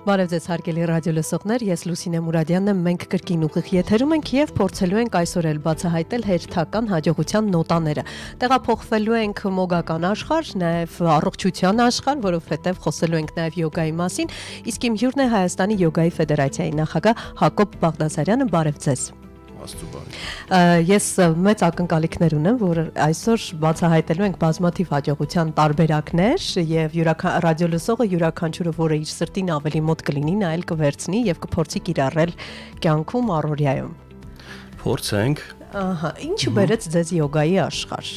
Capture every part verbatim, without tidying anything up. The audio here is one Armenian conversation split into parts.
Բարև ձեզ հարգելի ռադիոլսողներ, ես Լուսինե Մուրադյանն եմ, մենք կրկին ուղիղ եթերում ենք եւ փորձելու ենք այսօր էլ բացահայտել հերթական հաջողության նոտաները։ Տեղափոխվելու ենք մոգական աշխարհ, նաեւ առողջության աշխարհ, որովհետեւ խոսելու ենք նաեւ յոգայի մասին, իսկ իմ հյուրն է Հայաստանի յոգայի ֆեդերացիայի նախագահ Հակոբ Բաղդասարյանը, բարև ձեզ։ Ես մեծ ակնկալիքներ ունեմ, որ այսօր բացահայտելու ենք բազմաթիվ հաջողության տարբերակներ եւ ռադիոլսողը յուրաքանչյուրը, որը իր սրտին ավելի մոտ կլինի, նա էլ կվերցնի եւ կփորձի կիրառել կյանքում առօրյայում։ Փորձենք։ Ահա, ինչու բերեց ձեզ յոգայի աշխարհ։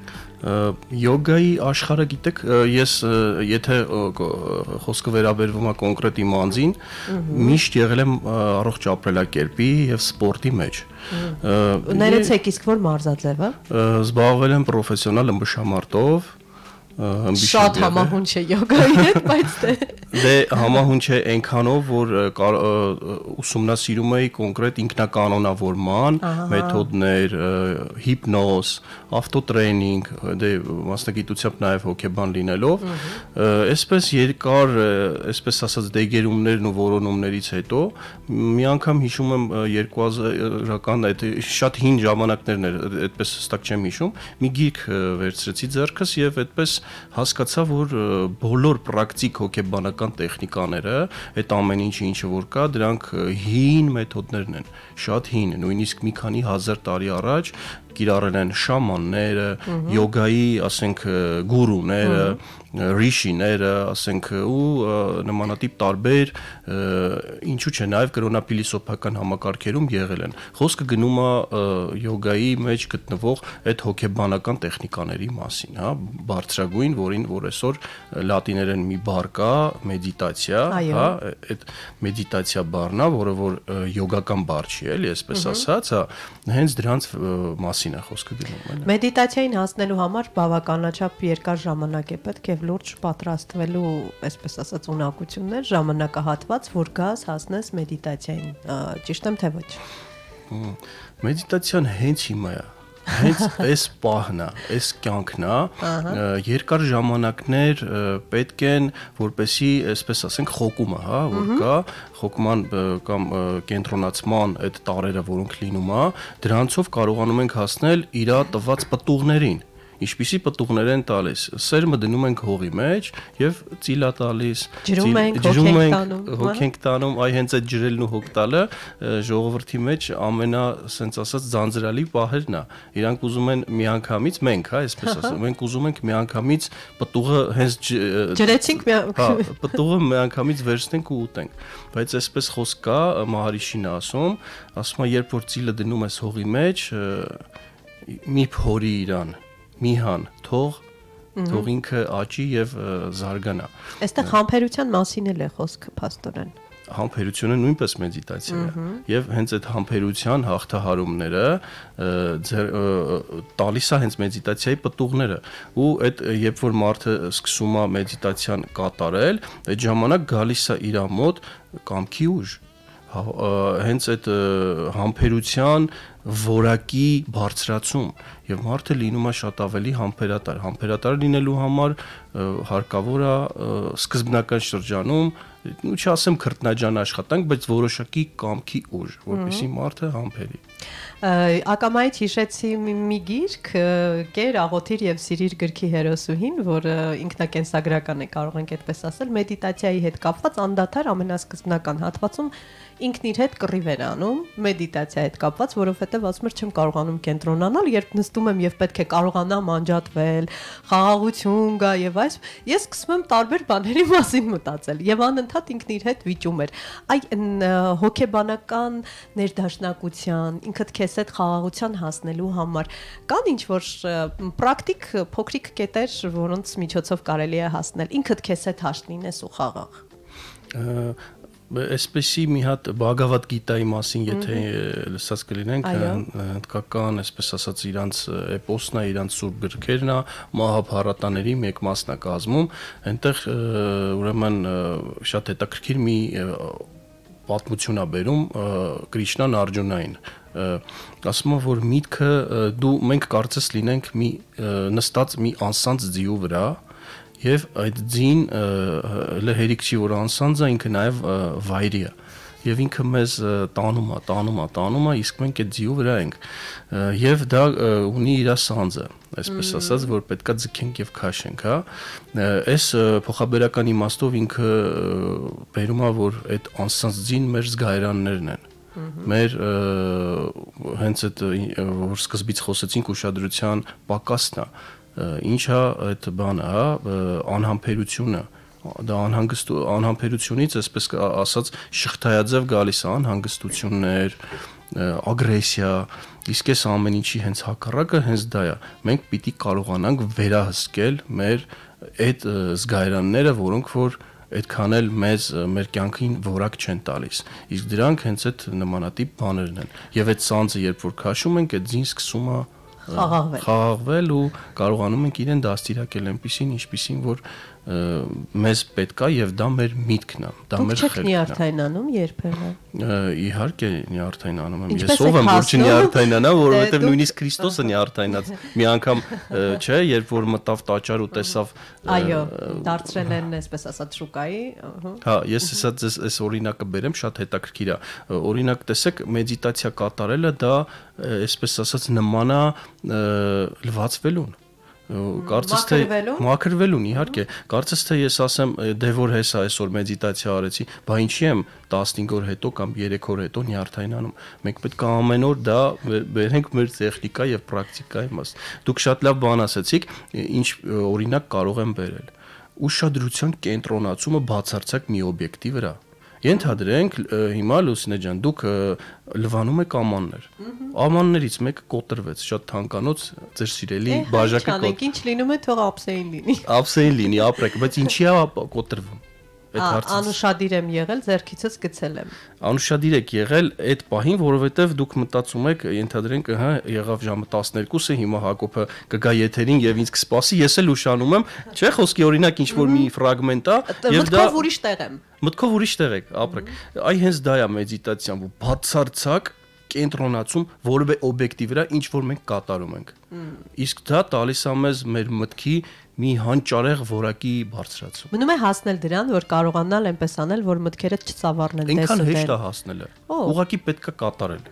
Յոգայի աշխարհը գիտեք, ես եթե խոսքը վերաբերվում է կոնկրետ իմ անձին, միշտ եղել եմ առողջ ապրելակերպի եւ սպորտի մեջ։ Ներեցեք, իսկ որ մարզաձևը։ Զբաղվել եմ պրոֆեսիոնալ ըմբշամարտով։ Շատ համահունչ է յոգայի հետ, բայց դե համահունչ է այնքանով, որ ուսումնասիրում էի կոնկրետ ինքնականոնավորման մեթոդներ, հիպնոզ, ավտոտրեյնինգ, դե մասնագիտությամբ նաև հոգեբան լինելով, այսպես երկար, այսպես ասած դեգերումներն ու որոնումներից հետո մի անգամ հիշում եմ երկու հազարական այդ շատ հին ժամանակներն էր, այդպես հստակ չեմ հիշում, մի գիրք վերցրեցի ձեռքս եւ այդպես հասկացա, որ բոլոր պրակտիկ հոգեբանական տեխնիկաները, այդ ամեն ինչը ինչը որ կա, դրանք հին մեթոդներն են, շատ հին, նույնիսկ մի քանի հազար տարի առաջ կիրառել են շամանները, յոգայի, ասենք, գուրուները, ռիշիները, ասենք, ու նմանատիպ տարբեր, ինչու՞ չէ, նաև կրոնափիլիսոփական համակարգերում եղել են։ Խոսքը գնում է յոգայի մեջ գտնվող այդ հոգեբանական տեխնիկաների մասին, հա, բարձրագույն, որին որ այսօր լատիներեն մի բառ կա, մեդիտացիա, հա, այդ մեդիտացիա բառն է, որը որ յոգական բառ չի, էլի, այսպես ասած, հա, հենց դրանց մասին է խոսքը գնում, էլի։ Մեդիտացիային հասնելու համար բավականաչափ երկար ժամանակ է պետք եւ լուրջ պատրաստվելու, այսպես ասած, ունակություններ, ժամանակահատված, որ գաս հասնես մեդիտացիային, ճիշտ եմ թե ոչ։ Մեդիտացիան հենց հիմա է, հենց այս պահն է, այս կյանքն է, երկար ժամանակներ պետք են, որպեսի, այսպես ասենք, խոկումը, հա, որ կա, խոկման կամ կենտրոնացման այդ տարերը, որոնք լինում է, դրանցով կարողանում ենք հասնել իր տված պտուղներին։ Ինչպիսի պտուղներ են տալիս, սերմը դնում ենք հողի մեջ եւ ծիլա տալիս, ջրում ենք, հոգ ենք տանում, այ հենց այդ ջրելն ու հոգ տալը ժողովրդի մեջ ամենա, ասենց ասած, ձանձրալի պահերն է։ Իրանք ուզում են միանգամից, մենք, հա, այսպես ասեմ, մենք ուզում ենք միանգամից պտուղը հենց ջրեցինք, հա, պտուղը միանգամից վերցնենք ու ուտենք։ Բայց այսպես խոսք կա, Մահարիշին է ասում, ասում է, երբ որ ծիլը դնում ես հողի մեջ, մի փորի իրան մի հան, թող, թող ինքը աճի եւ զարգանա։ Այստեղ համբերության մասին էլ է խոսքը, փաստորեն։ Համբերությունը նույնպես մեդիտացիա է եւ հենց այդ համբերության հաղթահարումները տալիս է հենց մեդիտացիայի պտուղները ու այդ երբ որ մարդը սկսում է մեդիտացիան կատարել, այդ ժամանակ գալիս է իր մոտ կամքի ուժ, հենց այդ համբերության որակի բարձրացում եւ մարդը լինում է շատ ավելի համբերատար։ Համբերատար լինելու համար հարկավոր է սկզբնական շրջանում, ու չասեմ քրտնաջան աշխատանք, բայց որոշակի կամքի ուժ, որպեսզի մարդը համբերի։ Ակամայից հիշեցի մի գիրք, Կեր, աղոթիր եւ սիրիր գրքի հերոսուհին, որը ինքնակենսագրական է, կարող ենք այդպես ասել, մեդիտացիայի հետ կապված անդադար ամենասկզբնական հատվածում ինքն իր հետ կռիվ էր անում, մեդիտացիայի հետ կապված, որովհետեւ ասում էր չեմ կարողանում կենտրոնանալ, երբ նստում եմ եւ պետք է կարողանամ անջատվել, խաղաղություն գա եւ այս, ես սկսում եմ տարբեր բաների մասին մտածել եւ անընդհատ ինքն իր հետ վիճում էր։ Այ հոգեբանական ներդաշնակության, ինքդ քեզ հետ խաղաղության հասնելու համար կան ինչ որ պրակտիկ փոքրիկ կետեր, որոնց միջոցով կարելի է հասնել, ինքդ քեզ հետ հաշտ լինես ու խաղաղ։ Այսպեսի մի հատ Բհագավադ Գիտայի մասին, եթե լսած կլինենք, հնդկական, այսպես ասած, իրանց էպոսն է, իրանց սուրբ գրքերն է, Մահաբհարատաների մեկ մասն է կազմում, այնտեղ ուրեմն շատ հետաքրքիր մի պատմություն է բերում Կրիշնան Արգյունային, ասում է, որ միտքը դու մենք կարծես լինենք մի նստած մի անսանց ձիու վրա, Եվ այդ ձին լհերիք չի որ անսանձ է ինքը նաև վայրի է եւ ինքը մեզ տանում է տանում է տանում է իսկ մենք այդ ձիու վրա ենք եւ դա ունի իր սանձը այսպես ասած որ պետքա ձգենք եւ քաշենք հա այս փոխաբերական իմաստով ինքը բերում է որ այդ անսանձ ձին մեր զգայարաններն են մեր հենց այդ որ սկզբից խոսեցինք ուշադրության պակասն է ինչա այդ բանը, հա, անհամբերությունը, դա անհանգստ անհամբերությունից, այսպես ասած, շղթայաձև գալիս է անհանգստություններ, ագրեսիա, իսկ այս ամեն ինչի հենց հակառակը հենց դա է։ Մենք պիտի կարողանանք վերահսկել մեր այդ զգայարանները, որոնք որ այդքան էլ մեզ մեր կյանքին որակ չեն տալիս։ Իսկ դրանք հենց այդ նմանատիպ բաներն են։ Եվ այդ սանձը երբ որ քաշում ենք, այդ ձին սկսում է խաղաղվել խաղաղվել ու կարողանում ենք իրեն դաստիարակել այնպեսին ինչպեսին որ մեզ պետք է եւ դա մեր միտքն է դա մեր խելքն է։ Դուք չեք նյարդայնանում երբևէ։ Իհարկե նյարդայնանում եմ ես ով եմ որ չնյարդայնանա որովհետեւ նույնիսկ Քրիստոսը նյարդայնաց մի անգամ չէ երբ որ մտավ տաճար ու տեսավ այո դարձրել են այսպես ասած շուկայի հա ես ասած այս օրինակը բերեմ շատ հետաքրքիր է օրինակ տեսեք մեդիտացիա կատարելը դա այսպես ասած նման է լվացվելուն կարծես թե մաքրվելուն իհարկե կարծես թե ես ասեմ դե որ հեսա այսօր մեդիտացիա արեցի բա ինչի եմ տասնհինգ օր հետո կամ երեք օր հետո նյարդայնանում մենք պետք է ամեն օր դա բերենք մեր տեխնիկա եւ պրակտիկայի մաս դուք շատ լավ բան ասացիք ինչ օրինակ կարող եմ բերել ուշադրության կենտրոնացումը բացարձակ մի օբյեկտի վրա Ենթադրենք հիմա Լուսինե ջան, դուք լվանում եք ամաններ։ Ամաններից մեկը կոտրվեց, շատ թանկանոց ձեր սիրելի բաժակը կոտրվեց։ Ինչ լինում է, թող ափսեին լինի։ Ափսեին լինի, ապրեք, բայց ինչի է կոտրվում։ Անուշադիր եմ եղել, ձեռքիցս գցել եմ։ Անուշադիր եք եղել այդ պահին, որովհետև դուք մտածում եք, ենթադրենք, հա, եղավ ժամը տասներկուսը, հիմա Հակոբը կգա եթերին եւ ինձ կսպասի, ես էլ ուշանում եմ, չէ՞ խոսքի օրինակ ինչ որ մի ֆրագմենտ է, եւ դա մտքով ուրիշ տեղ եմ։ Մտքով ուրիշ տեղ եք, ապրեք։ Այ հենց դա է մեդիտացիան, որ բացարձակ կենտրոնացում որևէ օբյեկտի վրա, ինչ որ մենք կատարում ենք։ Իսկ դա տալիս է մեզ մեր մտքի մի հանճարեղ որակի բարձրացում։ Մնում է հասնել դրան, որ կարողանալ այնպես անել, որ մտքերդ չծավառնեն տեսնել։ Այնքան հեշտ է հասնելը։ Ուղղակի պետք է կատարել։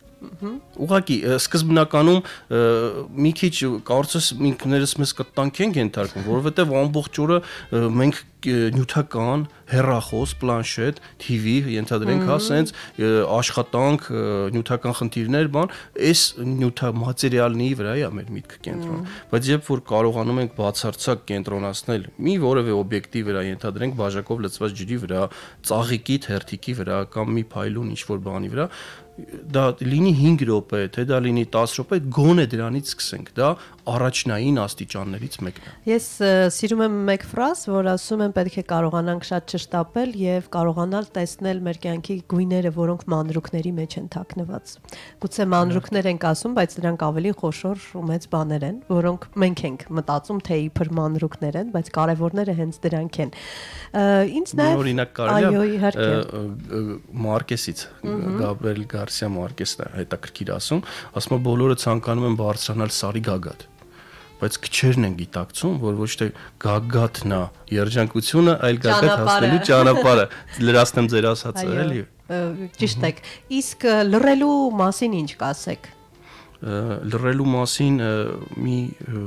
Ուղղակի սկզբնականում մի քիչ կարծես ինքներս մեզ կտանք ենք ենթարկում, որովհետև ամբողջ օրը մենք նյութական, հեռախոս, պլանշետ, թի վի, ենթադրենք, հա, սենց աշխատանք, նյութական խնդիրներ, բան, այս նյութա մատերիալնի վրա է մեր միտքը կենտրոն։ Բայց երբ որ կարողանում ենք բացարձակ կենտրոնացնել մի որևէ օբյեկտի վրա, ենթադրենք բաժակով լցված ջրի վրա, ծաղիկի, թերթիկի վրա կամ մի փայլուն ինչ-որ բանի վրա, դա լինի հինգ րոպե, թե դա լինի տասը րոպե, գոնե դրանից սկսենք, դա առաջնային աստիճաններից մեկն է։ Ես սիրում եմ մեկ ֆրազ, որ ասում եմ պետք է կարողանանք շատ չշտապել եւ կարողանալ տեսնել մեր կյանքի գույները, որոնք մանրուքների մեջ են թաքնված։ Գուցե մանրուքներ ենք ասում, բայց դրանք ավելի խոշոր ու մեծ բաներ են, որոնք մենք ենք մտածում, թե իբր մանրուքներ են, բայց կարևորները հենց դրանք են։ Ինձ նաեւ օրինակ կարելի է Մարկեսից Գաբրիել Գարսիա Մարկեսն է հետաքրքիր ասում, ասում է բոլորը ցանկանում են բարձրանալ Սարի գագաթ, բայց քչերն են գիտակցում, որ ոչ թե գագաթն է երջանկությունը, այլ գագաթ հասնելու ճանապարհը։ Լրացնեմ ձեր ասածը, էլի։ Ճիշտ եք։ Իսկ լռելու մասին ինչ կասեք։ Լռելու մասին մի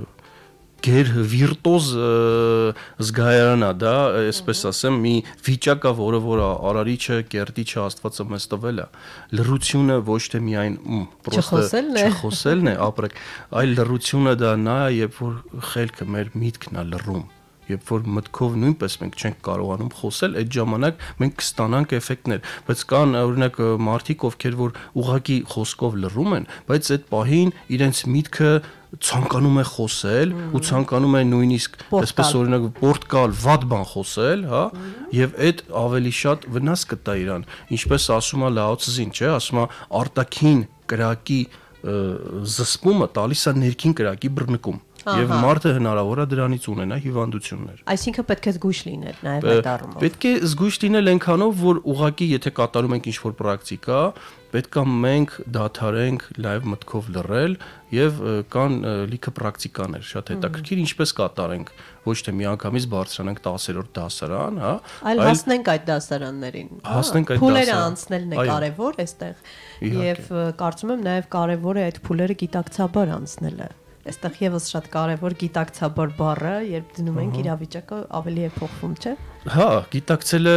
գեր վիրտոզ զգայարան է դա, այսպես ասեմ, մի վիճակ է, որը որ արարիչը, կերտիչը Աստվածը մեզ տվել է։ Լռությունը ոչ թե միայն չխոսելն է, չխոսելն է, ապրեք, այլ լռությունը դա նա է, երբ որ խելքը մեր միտքն է լռում, երբ որ մտքով նույնպես մենք չենք կարողանում խոսել, այդ ժամանակ մենք կստանանք էֆեկտներ, բայց կան օրինակ մարդիկ, ովքեր որ ուղղակի խոսքով լռում են, բայց այդ պահին իրենց միտքը ցանկանում է խոսել ու ցանկանում է նույնիսկ այսպես օրինակ պորտկալ վատ բան խոսել, հա, եւ այդ ավելի շատ վնաս կտա իրան, ինչպես ասում է Լաո Ցզին, չէ, ասում է արտաքին կրակի զսպումը տալիս է ներքին կրակի բռնկում։ եւ մարդը հնարավոր է դրանից ունենա հիվանդություններ։ Այսինքն պետք է զգույշ լինել նաեւ այդ առումով։ Պետք է զգույշ լինել այնքանով, որ ուղղակի եթե կատարում ենք ինչ-որ պրակտիկա, պետք է մենք դադարենք լայվ մտքով լռել եւ կան լիքը պրակտիկաներ, շատ հետաքրքիր, ինչպես կատարենք, ոչ թե միանգամից բարձրանանք տասերորդ դասարան, հա, այլ հասնենք այդ դասարաններին։ Հասնենք այդ փուլերը անցնելն է կարևոր այստեղ եւ կարծում եմ նաեւ կարևոր է այդ փուլերը գիտակցաբար անցնելը։ Այստեղ եւս շատ կարևոր գիտակցաբար բառը, երբ դնում ենք իրավիճակը ավելի է փոխվում, չէ՞։ Հա, գիտակցելը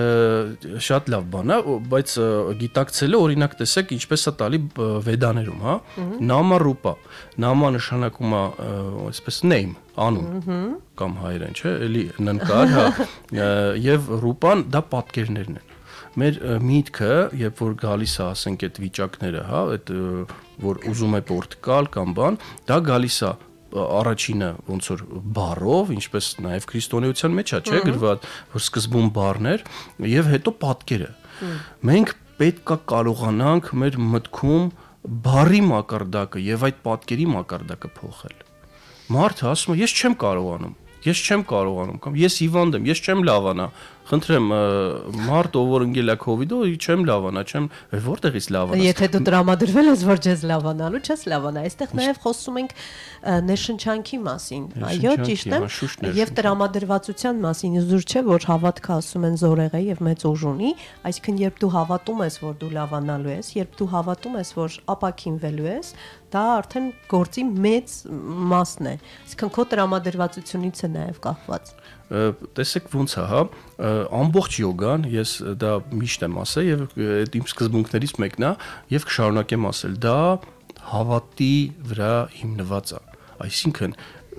շատ լավ բան է, բայց գիտակցելը օրինակ տեսեք, ինչպես է տալի վեդաներում, հա, նամա ռուպա։ Նամա նշանակում է այսպես name, անուն կամ հայերեն, չէ՞, էլի ննկար, հա, եւ ռուպան դա պատկերներն են։ Մեր միտքը, երբ որ գալիս է, ասենք, այդ վիճակները, հա, այդ որ ուզում է պորտկալ կամ բան, դա գալիս է առաջինը ոնց որ բառով, ինչպես նաև քրիստոնեության մեջ է, չէ՞, գրված, որ սկզբում բառներ եւ հետո պատկերը։ Մենք պետք է կարողանանք մեր մտքում բառի մակարդակը եւ այդ պատկերի մակարդակը փոխել։ Մարդը ասում է, ես չեմ կարողանում, ես չեմ կարողանում, կամ ես հիվանդ եմ, ես չեմ լավանա։ Խնդրեմ, մարդ ով որ ընկել է COVID-ով, չեմ լավանա, չեմ, որտեղից լավանա։ Եթե դու տրամադրվել ես, որ ես լավանալու, չես լավանա։ Այստեղ նաև խոսում ենք ներշնչանքի մասին։ Այո, ճիշտ եմ։ Եվ տրամադրվածության մասին զուր չէ, որ հավատքը ասում են զորեղ է եւ մեծ ուժ ունի, այսինքն երբ դու հավատում ես, որ դու լավանալու ես, երբ դու հավատում ես, որ ապակինվելու ես, դա արդեն գործի մեծ մասն է։ Այսինքն քո տրամադրվածությունից է նաև կախված։ Տեսեք ոնց է, հա, ամբողջ յոգան, ես դա միշտ եմ ասել եւ այդ իմ սկզբունքներից մեկն է եւ կշարունակեմ ասել, դա հավատի վրա հիմնված է։ Այսինքն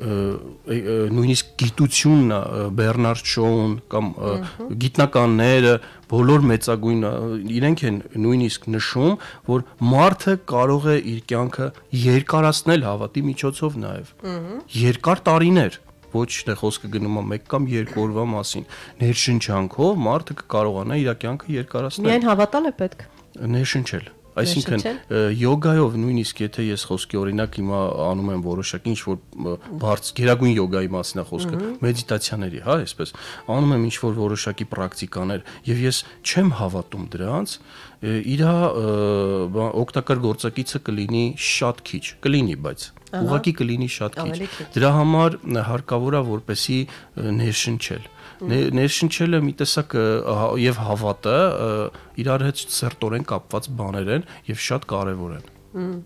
նույնիսկ գիտությունն է, Բեռնարդ Շոուն կամ գիտնականները, բոլոր մեծագույն իրենք են նույնիսկ նշում, որ մարդը կարող է իր կյանքը երկարացնել հավատի միջոցով նաեւ։ Երկար տարիներ ոչ թե խոսքը գնում է մեկ կամ երկու օրվա մասին, ներշնչանքով մարդը կկարողանա իր կյանքը երկարացնել։ Միայն հավատալ է պետք։ Ներշնչել։ Այսինքն յոգայով նույնիսկ եթե ես խոսքի օրինակ հիմա անում եմ որոշակի ինչ որ բարձ գերագույն յոգայի մասին է խոսքը, մեդիտացիաների, հա, այսպես, անում եմ ինչ որ որոշակի պրակտիկաներ եւ ես չեմ հավատում դրանց, իր օգտակար գործակիցը կլինի շատ քիչ, կլինի, բայց ուղղակի կլինի շատ քիչ։ Դրա համար հարկավոր է որպեսի ներշնչել։ Ներշնչելը մի տեսակ եւ հավատը իրար հետ սերտորեն կապված բաներ են եւ շատ կարեւոր են։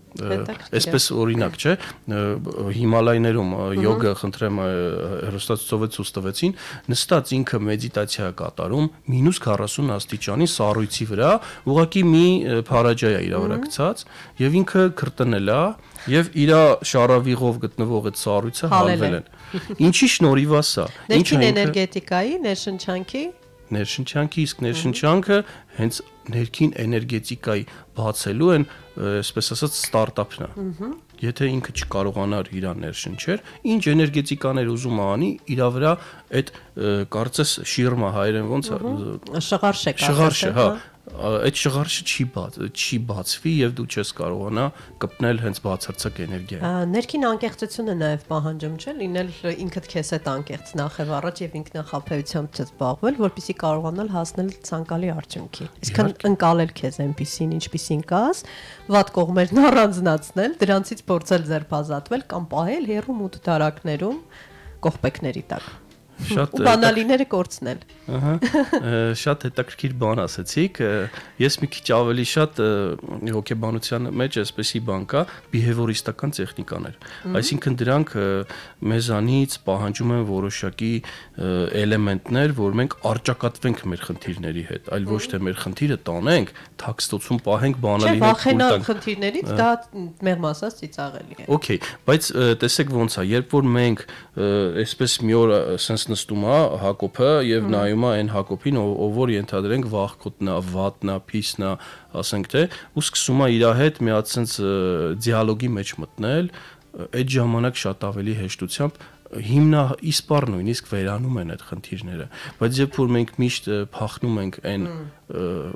Այսպես օրինակ, չէ, Հիմալայներում յոգա, խնդրեմ, հեռուստացույցով ցույց տվեցին, նստած ինքը մեդիտացիա կատարում մինուս քառասուն աստիճանի սառույցի վրա, ուղղակի մի փարաջայ է իր վրա գցած եւ ինքը քրտնել է եւ իր շարավիղով գտնվող այդ սառույցը հալվել են։ Ինչի շնորհիվ է սա։ Ներքին էներգետիկայի, ներշնչանքի ներշնչանքի, իսկ ներշնչանքը հենց ներքին էներգետիկայի բացելու են, այսպես ասած, ստարտափն է։ Եթե ինքը չկարողանար իրան ներշնչել, ինչ էներգետիկաներ ուզում անի, իր վրա այդ կարծես շիրմա հայերեն ոնց է, շղարշ է, շղարշը, հա, այդ շղարշը չի բաց, չի բացվի եւ դու չես կարողանա կպնել հենց բացարձակ էներգիա։ Ներքին անկեղծությունը նաեւ պահանջում չէ, լինել ինքդ քեզ հետ անկեղծ նախև առաջ եւ ինքնախապեյությամբ չզբաղվել, որպեսզի կարողանալ հասնել ցանկալի արդյունքի։ Այսինքն ընկալել քեզ այնպեսին, ինչպեսին կաս, վատ կողմերն առանձնացնել, դրանցից փորձել ձերբազատվել կամ պահել հեռու մութ դարակներում կողպեքների տակ։ Շատ բանալիները կորցնել։ Ահա, շատ հետաքրքիր բան ասացիք։ Ես մի քիչ ավելի շատ հոգեբանության մեջ այսպեսի բան կա, բիհևորիստական տեխնիկաներ։ Այսինքն դրանք մեզանից պահանջում են որոշակի էլեմենտներ, որ մենք արճակատվենք մեր խնդիրների հետ, այլ ոչ թե մեր խնդիրը տանենք, թաքստոցում պահենք բանալիներ։ Չէ, վախենալ խնդիրներից դա մեղմ ասած ծիծաղելի է։ Okay, բայց տեսեք ոնց է, երբ որ մենք այսպես մի օր sense նստում է Հակոբը եւ նայում է այն Հակոբին, ով որ ենթադրենք վախկոտնա, վատնա, փիսնա, ասենք թե, ու սկսում է իր հետ մի հատ sense դիալոգի մեջ մտնել, այդ ժամանակ շատ ավելի հեշտությամբ հիմնա իսպար նույնիսկ վերանում են այդ խնդիրները, բայց երբ որ մենք միշտ փախնում ենք այն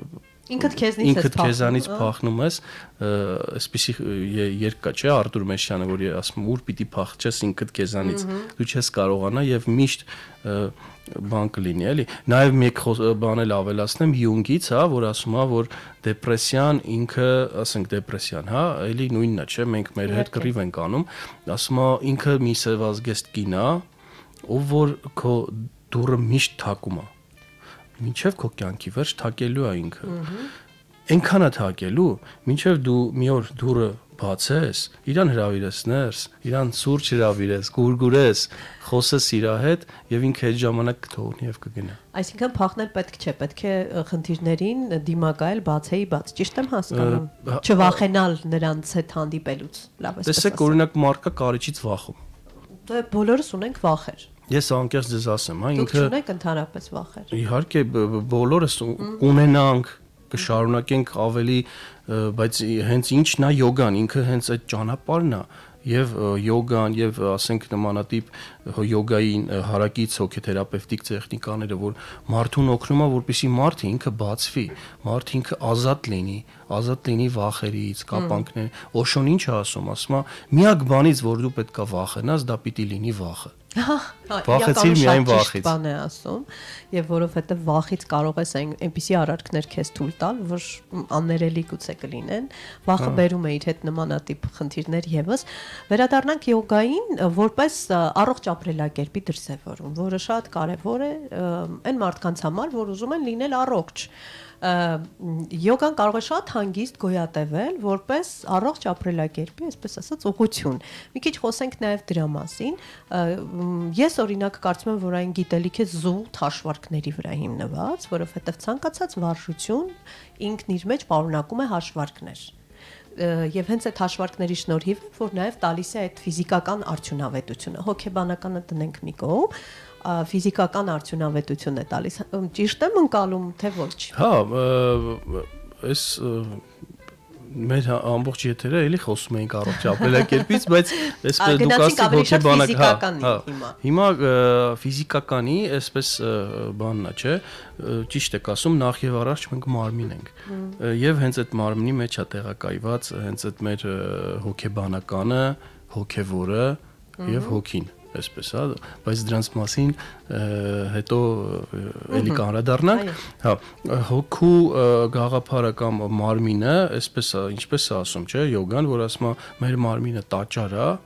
ինքդ քեզնից ես ինքդ քեզանից փախնում ես, այսպեսի երկ կա, չէ, Արտուր Մեշյանը, որ ասում ուր պիտի փախչես ինքդ քեզանից, դու չես կարողանա եւ միշտ բան կլինի, էլի։ Նաեւ մեկ բան էլ ավելացնեմ Յունգից, հա, որ ասում է, որ դեպրեսիան ինքը, ասենք դեպրեսիան, հա, էլի նույնն է, չէ, մենք մեր հետ կռիվ ենք անում, ասում է ինքը մի սևազգեստ կին է, ով որ քո դուրը միշտ թակում է։ Մինչև քո կյանքի վերջ թակելու է ինքը։ Այնքան է թակելու, մինչև դու մի օր դուրը բացես, իրան հրավիրես ներս, իրան սուրճ հրավիրես, գուրգուրես, խոսես իր հետ եւ ինքը այդ ժամանակ կթողնի եւ կգնա։ Այսինքն փախնել պետք չէ, պետք է խնդիրներին դիմակայել բացեի բաց։ Ճիշտ եմ հասկանում։ Չվախենալ նրանց հետ հանդիպելուց։ Լավ է։ Տեսեք, օրինակ մարդկա կարիճից վախում։ Դե բոլորս ունենք վախեր։ Ես անկեղծ ձեզ ասեմ, հա, ինքը Դուք ունեք ընդհանրապես վախեր։ Իհարկե բոլորս ունենանք, կշարունակենք ավելի, բայց հենց ինչն է յոգան, ինքը հենց այդ ճանապարհն է, եւ յոգան եւ ասենք նմանատիպ յոգայի հարակից հոգեթերապևտիկ տեխնիկաները, որ մարդուն օգնում է, որպեսզի մարդը ինքը բացվի, մարդը ինքը ազատ լինի, ազատ լինի վախերից, կապանքներ։ Օշոն ինչ է ասում, ասում է, միակ բանից, որ դու պետքա վախենաս, դա պիտի լինի վախը։ Վախեցիր միայն վախից։ Բան է ասում, եւ որովհետեւ վախից կարող ես այնպիսի արարքներ քեզ թույլ տալ, որ աններելի գուցե կլինեն։ Վախը բերում է իր հետ նմանատիպ խնդիրներ եւս։ Վերադառնանք յոգային, որպես առողջ ապրելակերպի դրսևորում, որը շատ կարեւոր է այն մարդկանց համար, որ ուզում են լինել առողջ։ Յոգան կարող է շատ հանգիստ գոյատևել որպես առողջ ապրելակերպի, այսպես ասած, ուղղություն։ Մի քիչ խոսենք նաև դրա մասին։ Ես օրինակ կարծում եմ, որ այն գիտելիք է զուտ հաշվարկների վրա հիմնված, որովհետև ցանկացած վարժություն ինքն իր մեջ պարունակում է հաշվարկներ։ Եվ հենց այդ հաշվարկների շնորհիվ, որ նաև տալիս է այդ ֆիզիկական արդյունավետությունը, հոգեբանականը տնենք մի կողմ, ֆիզիկական արդյունավետություն է տալիս։ Ճիշտ եմ ընկալում, թե ոչ։ Հա, այս մեր ամբողջ եթերը էլի խոսում էինք առողջ ապրելակերպից, բայց այսպես դուք ասեք հոգեբանական, հա, հիմա ֆիզիկականի այսպես բանն է, չէ, ճիշտ եք ասում, նախ եւ առաջ մենք մարմին ենք, եւ հենց այդ մարմնի մեջ է տեղակայված հենց այդ մեր հոգեբանականը, հոգեվորը եւ հոգին, այսպես, հա, բայց դրանց մասին հետո էլի կանրադառնանք, հա, հոգու գաղափարը կամ մարմինը, այսպես, ինչպես է ասում, չէ, յոգան, որ ասում է մեր մարմինը տաճար է,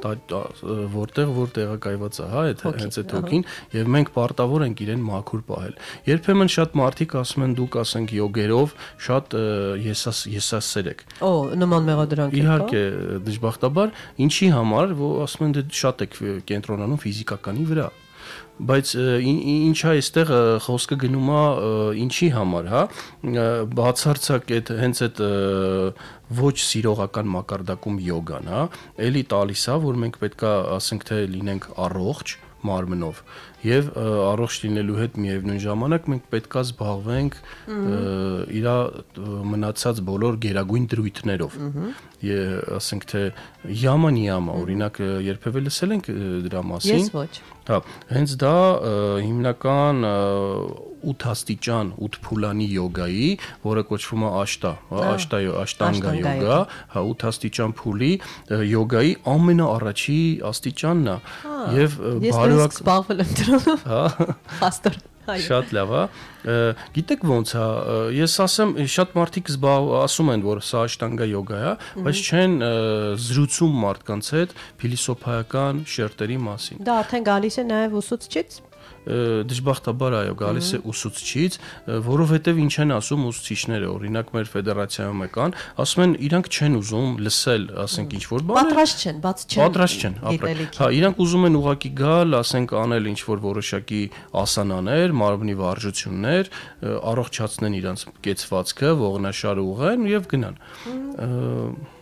որտեղ որ տեղակայված է, հա, հենց այդ հոգին, եւ մենք պարտավոր ենք իրեն մաքուր պահել։ Երբեմն շատ մարդիկ ասում են, դուք ասենք յոգերով շատ եսասեր եք։ Օ, նման մեղադրանք եք։ Իհարկե, դժբախտաբար, ինչի համար, որ ասում են դե շատ եք կենտրոնանում ֆիզիկականի վրա, բայց ինչա այստեղ խոսքը գնում է ինչի համար, հա, բացարձակ այդ հենց այդ ոչ սիրողական մակարդակում յոգան, հա, էլի տալիս է, որ մենք պետքա ասենք թե լինենք առողջ մարմնով եւ առողջ լինելու հետ միևնույն ժամանակ մենք պետքա զբաղվենք իր մնացած բոլոր գերագույն դրույթներով։ Եվ ասենք թե յամա նիամա, օրինակ երբևէ լսել ենք դրա մասին։ Ես ոչ։ Հա, հենց դա հիմնական ութ աստիճան, ութ փուլանի յոգայի, որը կոչվում է աշտա, աշտա աշտանգա յոգա, հա, ութ աստիճան փուլի յոգայի ամենաառաջի աստիճանն է եւ բարոյակ զբաղվել եմ դրանով։ Հա, հաստոր։ Շատ լավ է։ Գիտեք ոնց է, ես ասեմ, շատ մարդիկ ասում են, որ սա աշտանգա յոգա է, բայց չեն զրուցում մարդկանց հետ փիլիսոփայական շերտերի մասին։ Դա արդեն գալիս է նաև ուսուցչից։ Դժբախտաբար այո, գալիս է ուսուցչից, որովհետև ինչ են ասում ուսուցիչները, օրինակ մեր ֆեդերացիայում եկան, ասում են իրանք չեն ուզում լսել, ասենք ինչ որ բան։ Պատրաստ չեն, բաց չեն։ Պատրաստ չեն, ապրել։ Հա, իրանք ուզում են ուղակի գալ, ասենք անել ինչ որ որոշակի ասանաներ, մարմնի վարժություններ, առողջացնեն իրանք կեցվածքը, ողնաշարը ուղղեն եւ գնան։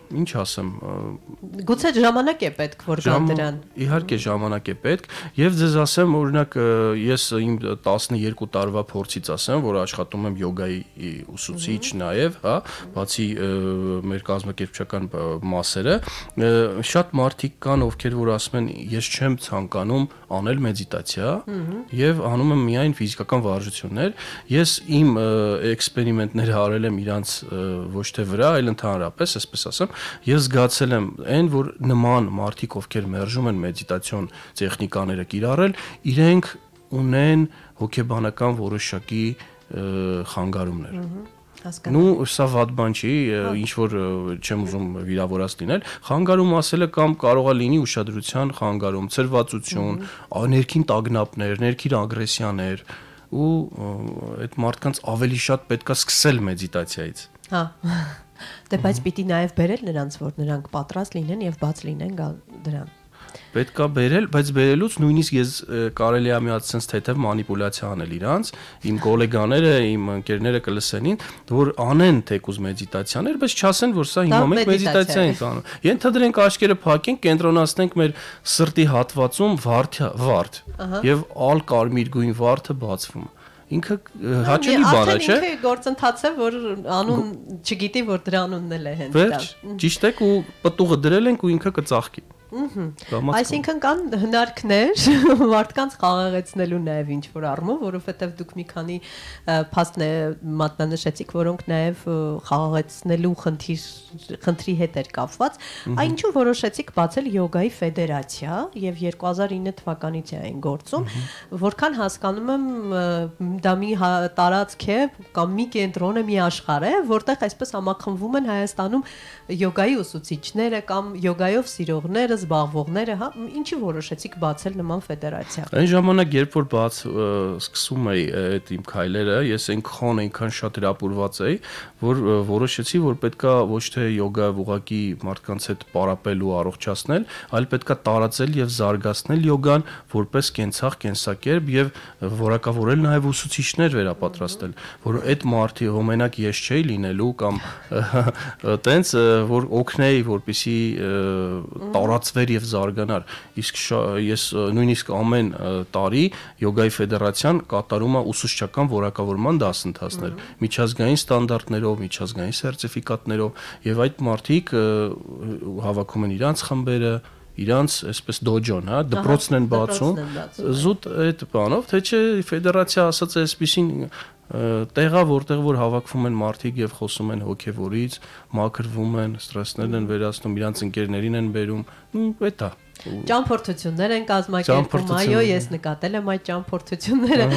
ինչ ասեմ, գուցե ժամանակ է պետք որ կան դրան։ Իհարկե ժամանակ է պետք, եւ ձեզ ասեմ, օրինակ ես իմ տասներկու տարվա փորձից ասեմ, որ աշխատում եմ յոգայի ուսուցիչ նաեւ, հա, բացի մեր կազմակերպչական մասերը, շատ մարդիկ կան, ովքեր որ ասում են, ես չեմ ցանկանում անել մեդիտացիա եւ անում եմ միայն ֆիզիկական վարժություններ։ Ես իմ էքսպերիմենտները արել եմ իրանց ոչ թե վրա, այլ ընդհանրապես, այսպես ասեմ, ես զգացել եմ այն, որ նման մարդիկ, ովքեր մերժում են մեդիտացիոն տեխնիկաները կիրառել, իրենք ունեն հոգեբանական որոշակի խանգարումներ։ Նու սա վատ բան չի, ինչ որ չեմ ուզում վիրավորած լինել, խանգարում ասելը կամ կարող է լինի ուշադրության խանգարում, ցրվածություն, ներքին տագնապներ, ներքին ագրեսիաներ ու այդ մարդկանց ավելի շատ պետքա սկսել մեդիտացիայից։ Հա։ Դե բայց պիտի նաև բերել նրանց, որ նրանք պատրաստ լինեն եւ բաց լինեն գալ դրան։ Պետք է բերել, բայց բերելուց նույնիսկ ես կարելի է մի հատ sense թեթև մանիպուլյացիա անել իրանց, իմ գոլեգաները, իմ ընկերները կլսենին, որ անեն թեկուզ մեդիտացիաներ, բայց չասեն, որ սա հիմա մենք մեդիտացիա ենք անում։ Ենթադրենք աչքերը փակենք, կենտրոնացնենք մեր սրտի հատվածում վարդ, վարդ, եւ ալ կարմիր գույն վարդը բացվում։ Ինքը հաճելի բան է, չէ՞։ Ինքը գործընթաց է, որ անուն չգիտի, որ դրա անունն էլ է հենց դա։ Ճիշտ է, ու պտուղը դրել ենք ու ինքը կծաղկի։ Այսինքն կան հնարքներ մարդկանց խաղաղեցնելու նաև ինչ որ առումով, որովհետև դուք մի քանի փաստ մատնանշեցիք, որոնք նաև խաղաղեցնելու խնդիր խնդրի հետ էր կապված, այնչու որոշեցիք բացել յոգայի ֆեդերացիա եւ երկու հազար ինը թվականից է այն գործում, որքան հասկանում եմ դա մի տարածք է կամ մի կենտրոն է, մի աշխարհ է, որտեղ այսպես համախմբվում են Հայաստանում յոգայի ուսուցիչները կամ յոգայով սիրողները զբաղվողները, հա, ինչի որոշեցիք բացել նման ֆեդերացիա։ Այն ժամանակ, երբ որ բաց սկսում էի այդ իմ քայլերը, ես այնքան այնքան շատ հրապուրված էի, որ որոշեցի, որ պետքա ոչ թե յոգա ուղղակի մարդկանց հետ պարապել ու առողջացնել, այլ պետքա տարածել եւ զարգացնել յոգան որպես կենցաղ, կենսակերպ եւ որակավորել նաեւ ուսուցիչներ վերապատրաստել, որ այդ մարդի հոմենակ ես չէի լինելու կամ տենց որ օգնեի, որպեսի տարածվեր եւ զարգանար։ Իսկ ես նույնիսկ ամեն տարի յոգայի ֆեդերացիան կատարում է ուսուցչական որակավորման դասընթացներ, միջազգային ստանդարտներով, միջազգային սերտիֆիկատներով եւ այդ մարդիկ հավաքում են իրանց խմբերը, իրանց այսպես դոջոն, հա, դպրոցն են բացում, զուտ այդ բանով, թե չէ ֆեդերացիա ասած է այսպեսին տեղա, որտեղ որ հավաքվում են մարդիկ եւ խոսում են հոգեվորից, մաքրվում են, ստրեսներն են վերացնում, իրանց ընկերներին են բերում, ու դա ճամփորդություններ են կազմակերպում, այո, ես նկատել եմ այդ ճամփորդությունները,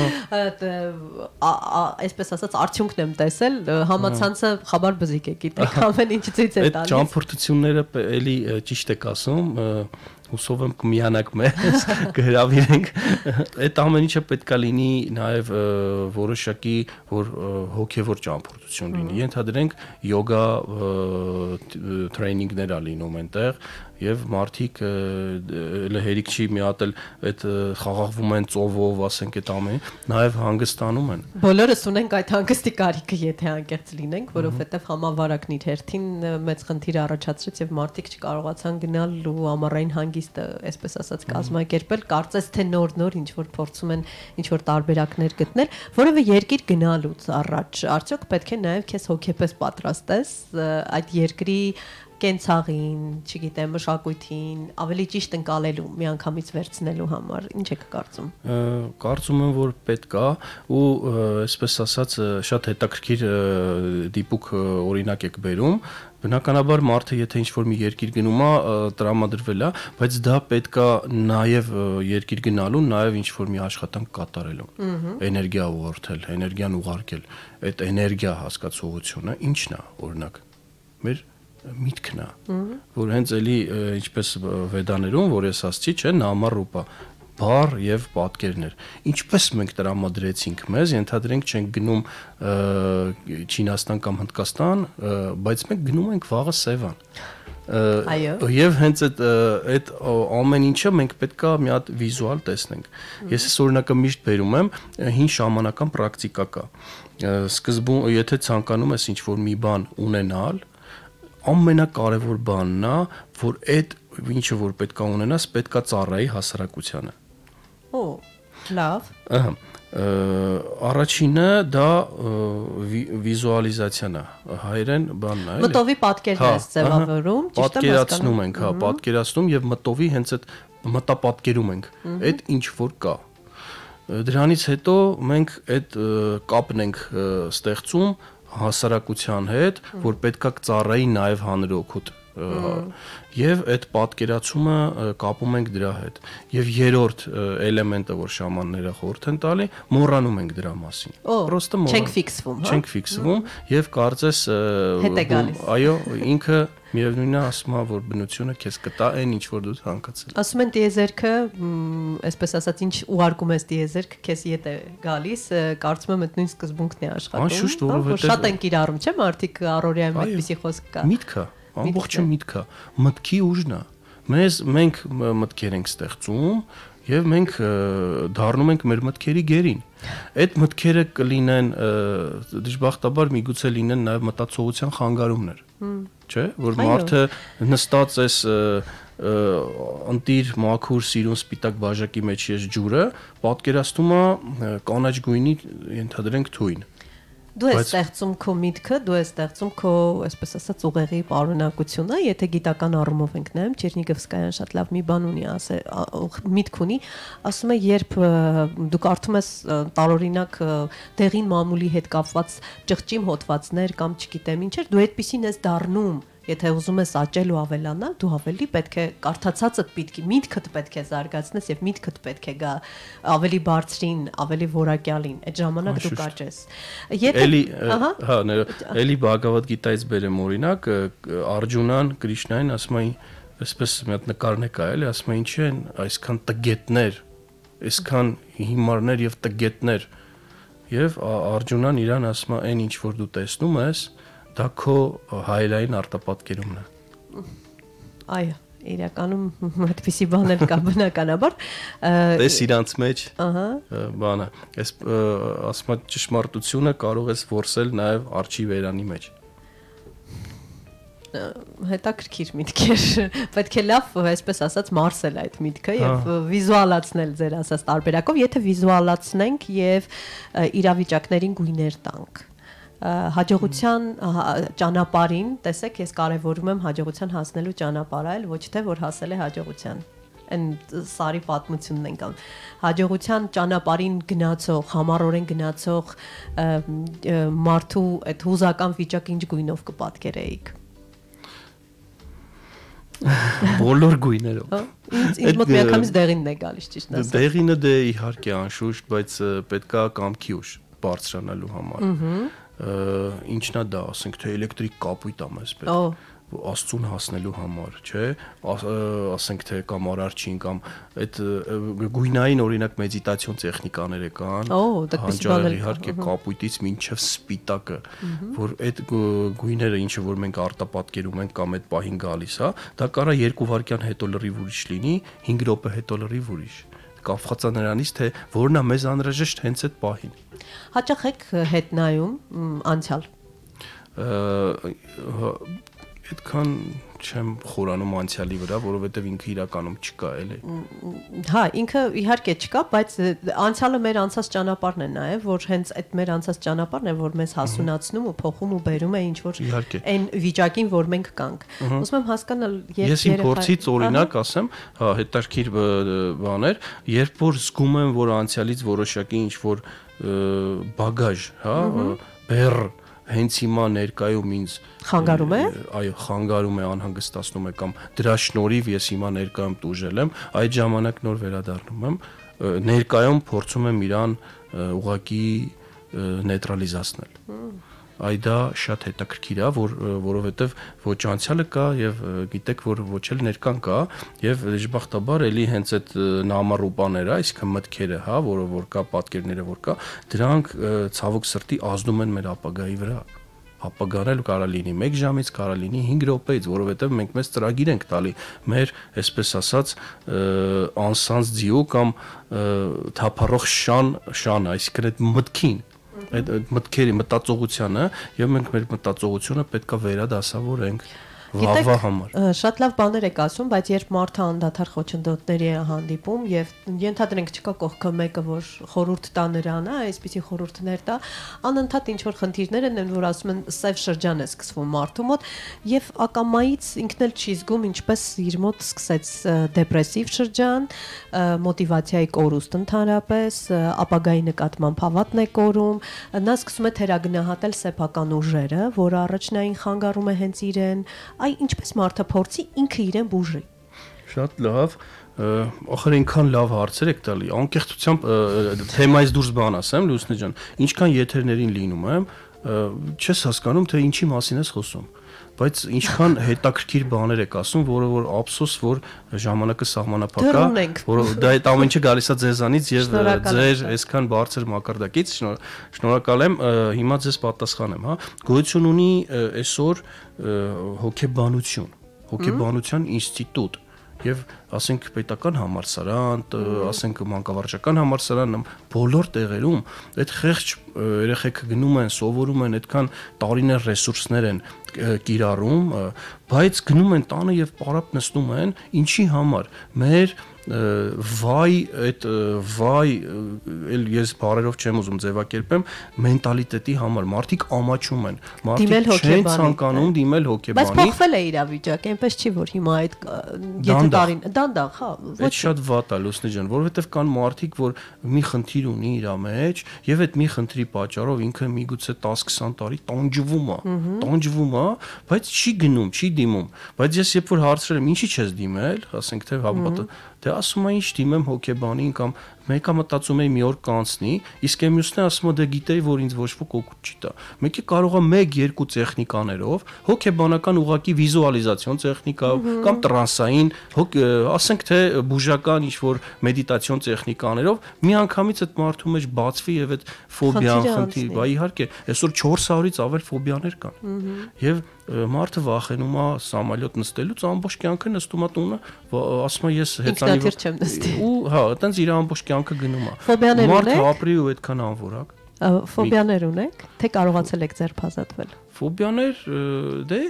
այսպես ասած արդյունքն եմ տեսել, համացանցը խաբար բզիկ է, գիտեք, ամեն ինչ ցույց է տալիս։ Այդ ճամփորդությունները էլի ճիշտ եք ասում, հուսով եմ կմիանաք մեզ, կհրավիրենք։ Այդ ամեն ինչը պետքա լինի նաև որոշակի որ հոգևոր ճամփորդություն լինի։ Ենթադրենք յոգա տրեյնինգներ ա լինում այնտեղ եւ մարդիկ հերիք չի մի հատ էլ այդ խաղաղվում են ծովով, ասենք այդ ամեն, նաև հանգստանում են։ Բոլորս ունենք այդ հանգստի կարիքը, եթե անկեղծ լինենք, որովհետեւ համավարակն իր հերթին մեծ խնդիր առաջացրեց եւ մարդիկ չկարողացան գնալ ու ամառային հանգիստը, այսպես ասած, կազմակերպել, կարծես թե նոր-նոր ինչ որ փորձում են ինչ որ տարբերակներ գտնել, որովհետեւ երկիր գնալուց առաջ արդյոք պետք է նաև քեզ հոգեպես պատրաստես այդ երկրի կենցաղին, չգիտեմ, մշակույթին, ավելի ճիշտ ընկալելու, միանգամից վերցնելու համար, ինչ եք կարծում։ Կարծում եմ, որ պետք է ու այսպես ասած շատ հետաքրքիր դիպուկ օրինակ եք բերում, բնականաբար մարդը եթե ինչ-որ մի երկիր գնում է, տրամադրվել է, բայց դա պետք է նաև երկիր գնալու, նաև ինչ-որ մի աշխատանք կատարելու, էներգիա ուղղորդել, էներգիան ուղարկել, այդ էներգիա հասկացողությունը ի՞նչն է, օրինակ, մեր միտքն է, որ հենց էլի ինչպես վեդաներում, որ ես ասացի, չէ, նամա-ռուպա, բառ եւ պատկերներ։ Ինչպես մենք տրամադրեցինք մեզ, ենթադրենք չենք գնում Չինաստան կամ Հնդկաստան, բայց մենք գնում ենք վաղը Սևան։ Այո։ Եվ հենց այդ այդ ամեն ինչը մենք պետքա մի հատ վիզուալ տեսնենք։ Ես այս օրինակը միշտ բերում եմ, հին շամանական պրակտիկա կա։ Սկզբում, եթե ցանկանում ես ինչ-որ մի բան ունենալ, ամենակարևոր բանն է, որ այդ ինչը որ պետք է ունենաս, պետք է ծառայի հասարակությանը։ Օ, լավ։ Ահա առաջինը դա վիզուալիզացիան է, հայերեն բանն է, էլի։ Մտովի պատկերն է ձևավորում, ճիշտ է, պատկերացնում ենք, հա, պատկերացնում եւ մտովի հենց այդ մտապատկերում ենք, այդ ինչ որ կա։ Դրանից հետո մենք այդ կապն ենք ստեղծում հասարակության հետ, որ պետքա ծառայի նաեւ հանրօգուտ եւ այդ պատկերացումը կապում ենք դրա հետ եւ երրորդ էլեմենտը որ շամանները խորհուրդ են տալի մոռանում ենք դրա մասին պրոստը չենք ֆիքսվում հա չենք ֆիքսվում եւ կարծես այո ինքը միևնույնն է ասում է որ բնությունը քեզ կտա այն ինչ որ դու ցանկացել ասում են տիեզերքը այսպես ասած ինչ ուղարկում ես տիեզերք քեզ ետ է գալիս կարծում եմ այդ նույն սկզբունքն է աշխատում որ շատ են կիրառում չէ մարդիկ առօրյայում այդպիսի խոսք կա միտքը ամբողջը միտքը մտքի ուժն է մեզ մենք մտքեր ենք ստեղծում եւ մենք դառնում ենք մեր մտքերի գերին այդ մտքերը կլինեն դժբախտաբար միգուցե լինեն նաեւ մտածողության խանգարումներ չէ որ մարդը նստած էս ընտիր մաքուր սիրուն սպիտակ բաժակի մեջ ես ջուրը պատկերացնում է կանաչ գույնի ենթադրենք թույն Դու ես ստեղծում քո միտքը, դու ես ստեղծում քո, այսպես ասած, ուղեղի պարունակությունը, եթե գիտական առումով ենք նայում, Չերնիգովսկայան շատ լավ մի բան ունի, ասել, միտք ունի, ասում է, երբ դու կարդում ես տարօրինակ դեղին մամուլի հետ կապված ճղճիմ հոդվածներ կամ չգիտեմ ինչեր, դու այդպեսին ես դառնում Եթե ուզում ես աճել ու ավելանալ, դու ավելի պետք է կարդացածդ պիտի միտքդ պետք է զարգացնես եւ միտքդ պետք է գա ավելի բարձրին, ավելի որակյալին, այդ ժամանակ դու կաճես։ Եթե հա, էլի Բհագավադ Գիտայից բերեմ օրինակ, Արգյունան, Կրիշնային ասում են, այսպես մի հատ նկարն է կա, էլի, ասում են ինչ են այսքան տգետներ, այսքան հիմարներ եւ տգետներ։ Եվ Արգյունան իրան ասում է, այն ինչ որ դու տեսնում ես դա քո հայրային արտապատկերումն է։ Այո, իրականում այդպիսի բաներ կա բնականաբար։ Տես իրանց մեջ, բանը, այս ասում եմ ճշմարտությունը կարող ես որսել նաև արջի վերանի մեջ։ Հետաքրքիր միտքեր, պետք է լավ, այսպես ասած, մարսել այդ միտքը եւ վիզուալացնել ձեր ասած տարբերակով, եթե վիզուալացնենք եւ իրավիճակներին գույներ տանք։ Հաջողության ճանապարհին, տեսեք, ես կարևորում եմ հաջողության հասնելու ճանապարհը, այլ ոչ թե որ հասել է հաջողության։ Այն սարի պատմությունն ենք անում։ Հաջողության ճանապարհին գնացող, համառորեն գնացող մարդու այդ հուզական վիճակը ինչ գույնով կպատկերեիք։ Բոլոր գույներով։ Ինձ մոտ միանգամից դեղինն է գալիս, ճիշտ ասած։ Դեղինը դե իհարկե անշուշտ, բայց պետքա կամքի ուժ բարձրանալու համար։ Ինչն է դա, ասենք թե էլեկտրիկ կապույտ ա մեզ պետք Աստծուն հասնելու համար, չէ, ասենք թե կամ արարչին կամ այդ գույնային օրինակ մեդիտացիոն տեխնիկաները կան, հանճարեղ իհարկե կապույտից մինչև սպիտակը, որ այդ գույները ինչը որ մենք արտապատկերում ենք կամ այդ պահին գալիս է, դա կարա երկու վայրկյան հետո լրիվ ուրիշ լինի, հինգ րոպե հետո լրիվ ուրիշ կապված է նրանից թե որն է մեզ անհրաժեշտ հենց այդ պահին։ Հաճախ եք հետ նայում անցյալ։ Այդքան չեմ խորանում անցյալի վրա, որովհետև ինքը իրականում չկա, էլի։ Հա, ինքը իհարկե չկա, բայց անցյալը մեր անցած ճանապարհն է նաև, որ հենց այդ մեր անցած ճանապարհն է, որ մեզ հասունացնում ու փոխում ու բերում է ինչ որ այն վիճակին, որ մենք կանք։ Ուզում եմ հասկանալ, երբ ես իմ փորձից օրինակ ասեմ, հա, հետաքրքիր բաներ, երբ որ զգում եմ, որ անցյալից որոշակի ինչ որ բագաժ, հա, բեռ հենց հիմա ներկայում ինձ խանգարում է այո խանգարում է անհանգստացնում է կամ դրա շնորհիվ ես հիմա ներկայում տուժել եմ այդ ժամանակ նոր վերադառնում եմ ներկայում փորձում եմ իրան ուղակի նեյտրալիզացնել այ դա շատ հետաքրքիր է որ որովհետև ոչ անցյալը կա եւ գիտեք որ ոչ էլ ներկան կա եւ դժբախտաբար էլի հենց այդ նամարուպաները այսինքն մտքերը հա որը որ կա պատկերները որ կա դրանք ցավոք սրտի ազդում են մեր ապագայի վրա ապագանել կարա լինի մեկ ժամից կարա լինի հինգ րոպեից որովհետև մենք մեզ ծրագիր ենք տալի մեր այսպես ասած անսանս ձիու կամ թափառող շան շան այսինքն այդ մտքին այդ մտքերի մտածողությանը եւ մենք մեր մտածողությունը պետքա վերադասավորենք վաղվա համար։ Շատ լավ բաներ եք ասում, բայց երբ մարդը անդադար խոչընդոտների է հանդիպում եւ ենթադրենք չկա կողքը մեկը, որ խորհուրդ տա նրան, այսպիսի խորհուրդներ տա, անընդհատ ինչ որ խնդիրներ են, որ ասում են սև շրջան է սկսվում մարդու մոտ եւ ակամայից ինքն էլ չի զգում ինչպես իր մոտ սկսեց դեպրեսիվ շրջան, մոտիվացիայի կորուստ ընդհանրապես, ապագայի նկատմամբ հավատն է կորում, նա սկսում է թերագնահատել սեփական ուժերը, որը առաջնային խանգարում է հենց իրեն, այ ինչպես մարդը փորձի ինքը իրեն բուժի։ Շատ լավ, ախր այնքան լավ հարցեր եք տալի, անկեղծությամբ թեմայից դուրս բան ասեմ, Լուսնե ջան, ինչքան եթերներին լինում եմ, չես հասկանում, թե ինչի մասին ես խոսում, բայց ինչքան հետաքրքիր բաներ եք ասում, որը որ ափսոս, որ ժամանակը սահմանափակ է, որ դա այդ ամեն ինչը գալիս է ձեզանից եւ ձեր այսքան բարձր մակարդակից, շնորհակալ եմ, հիմա ձեզ պատասխանեմ, հա, գոյություն ունի այսօր հոգեբանություն, հոգեբանության ինստիտուտ եւ ասենք պետական համալսարան, ասենք մանկավարժական համալսարան, բոլոր տեղերում այդ խեղճ երեխեքը գնում են, սովորում են, այդքան տարիներ ռեսուրսներ են կիրառում, բայց գնում են տանը եւ պարապ նստում են, ինչի համար։ Մեր վայ այդ վայ էլ ես բառերով չեմ ուզում ձևակերպեմ մենտալիտետի համար մարդիկ ամաչում են մարդիկ չեն ցանկանում դիմել հոգեբանի բայց փոխվել է իրավիճակը այնպես չի որ հիմա այդ եթե տարին դանդաղ հա ոչ շատ վատ է Լուսնե ջան որովհետև կան մարդիկ որ մի խնդիր ունի իր մեջ եւ այդ մի խնդրի պատճառով ինքը միգուցե դես քսան տարի տանջվում է տանջվում է բայց չի գնում չի դիմում բայց ես երբ որ հարցրել եմ ինչի չես դիմել ասենք թե հապատը Դե ասում է ինչ դիմեմ հոգեբանին կամ մեկը մտածում է մի օր կանցնի, իսկ մյուսն է ասում է դե գիտեի որ ինձ ոչ ոք օգուտ չի տա։ Մեկը կարող է մեկ երկու տեխնիկաներով, հոգեբանական ուղղակի վիզուալիզացիոն տեխնիկա կամ տրանսային, ասենք թե բուժական ինչ որ մեդիտացիոն տեխնիկաներով միանգամից այդ մարդու մեջ բացվի եւ այդ ֆոբիան խնդիր, բա իհարկե, այսօր չորս հարյուրից ավել ֆոբիաներ կան։ Եվ մարդը վախենում է սամալյոտ նստելուց ամբողջ կյանքը նստում է տունը, ասում է ես հեծանիվ չեմ նստի։ Ու հա, այտենց իր ամբողջ կյանքը գնում է։ Ֆոբիաներ ունեք։ Մարդը ապրի ու այդքան անվորակ։ Ֆոբիաներ ունեք, թե կարողացել եք ձերբազատվել։ Ֆոբիաներ դե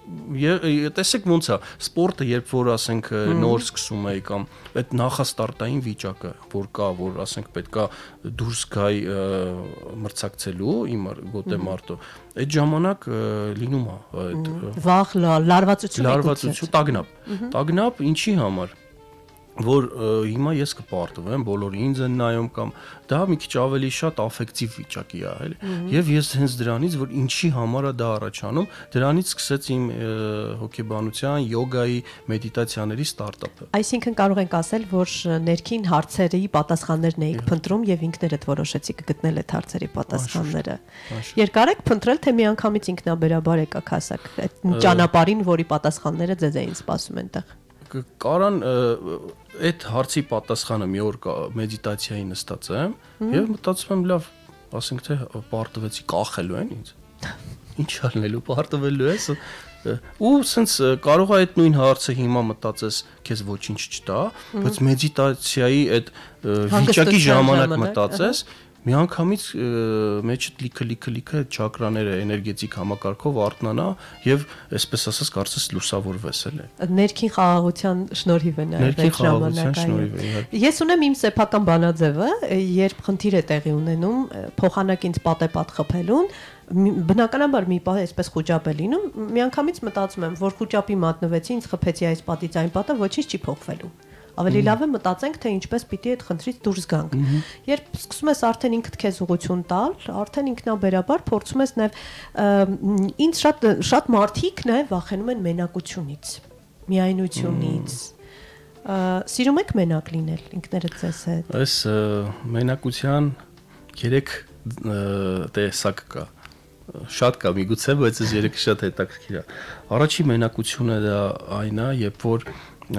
տեսեք ոնց է սպորտը երբ որ ասենք նոր սկսում էի կամ այդ նախաստարտային վիճակը որ կա որ ասենք պետքա դուրս գայի մրցակցելու իմ գոտե մարտո այդ ժամանակ լինում է այդ վախ լարվածություն լարվածություն տագնապ տագնապ ինչի համար որ հիմա ես կպարտվեմ, բոլորը ինձ են նայում կամ դա մի քիչ ավելի շատ աֆեկտիվ վիճակի է, էլի։ Եվ ես հենց դրանից, որ ինչի համար է դա առաջանում, դրանից սկսեց իմ հոգեբանության, յոգայի, մեդիտացիաների ստարտափը։ Այսինքն կարող ենք ասել, որ ներքին հարցերի պատասխաններն էիք փնտրում եւ ինքներդ որոշեցիք գտնել այդ հարցերի պատասխանները։ Երկար եք փնտրել, թե միանգամից ինքնաբերաբար եկաք հասակ այդ ճանապարհին, որի պատասխանները ձեզ էին սպասում այնտեղ։ Կարան այդ հարցի պատասխանը մի օր մեդիտացիայի նստած եմ եւ մտածում եմ լավ, ասենք թե պարտվեցի կախելու են ինձ։ Ինչ արնելու պարտվելու ես ու սենց կարող է այդ նույն հարցը հիմա մտածես քեզ ոչինչ չտա, բայց մեդիտացիայի այդ վիճակի ժամանակ մտածես միանգամից մեջդ լիքը լիքը լիքը չակրաները էներգետիկ համակարգով արտնանա եւ այսպես ասած կարծես լուսավորվես էլի ներքին խաղաղության շնորհիվ է նաեւ այդ ժամանակային ես ունեմ իմ սեփական բանաձևը երբ խնդիր է տեղի ունենում փոխանակ ինձ պատեպատ խփելուն բնականաբար մի պահ այսպես խոճապ է լինում միանգամից մտածում եմ որ խոճապի մատնվեցի ինձ խփեցի այս պատից այն պատը ոչինչ չի փոխվելու Ավելի լավ է մտածենք, թե ինչպես պիտի այդ խնդրից դուրս գանք։ Երբ սկսում ես արդեն ինքդ քեզ ուղղություն տալ, արդեն ինքնաբերաբար փորձում ես նաև ինձ շատ շատ մարդիկ նաև վախենում են մենակությունից, միայնությունից։ Սիրում եք մենակ լինել ինքներդ ձեզ հետ։ Այս մենակության երեք տեսակ կա։ Շատ կա միգուցե, բայց այս երեքը շատ հետաքրքիր է։ Առաջին մենակությունը դա այն է, երբ որ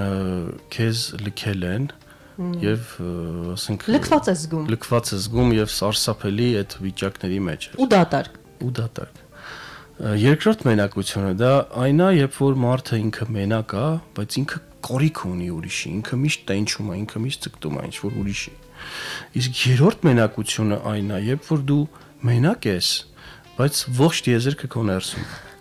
քեզ լքել են եւ ասենք լքված ես զգում լքված ես զգում եւ սարսափելի այդ վիճակների մեջ ու դատարկ ու դատարկ երկրորդ մենակությունը դա այն է երբ որ մարդը ինքը մենակ է բայց ինքը կորիք ունի ուրիշի ինքը միշտ տենչում է ինքը միշտ ցկտում է ինչ որ ուրիշի իսկ երրորդ մենակությունը այն է երբ որ դու մենակ ես բայց ողջ դիեզերքը քո ներսում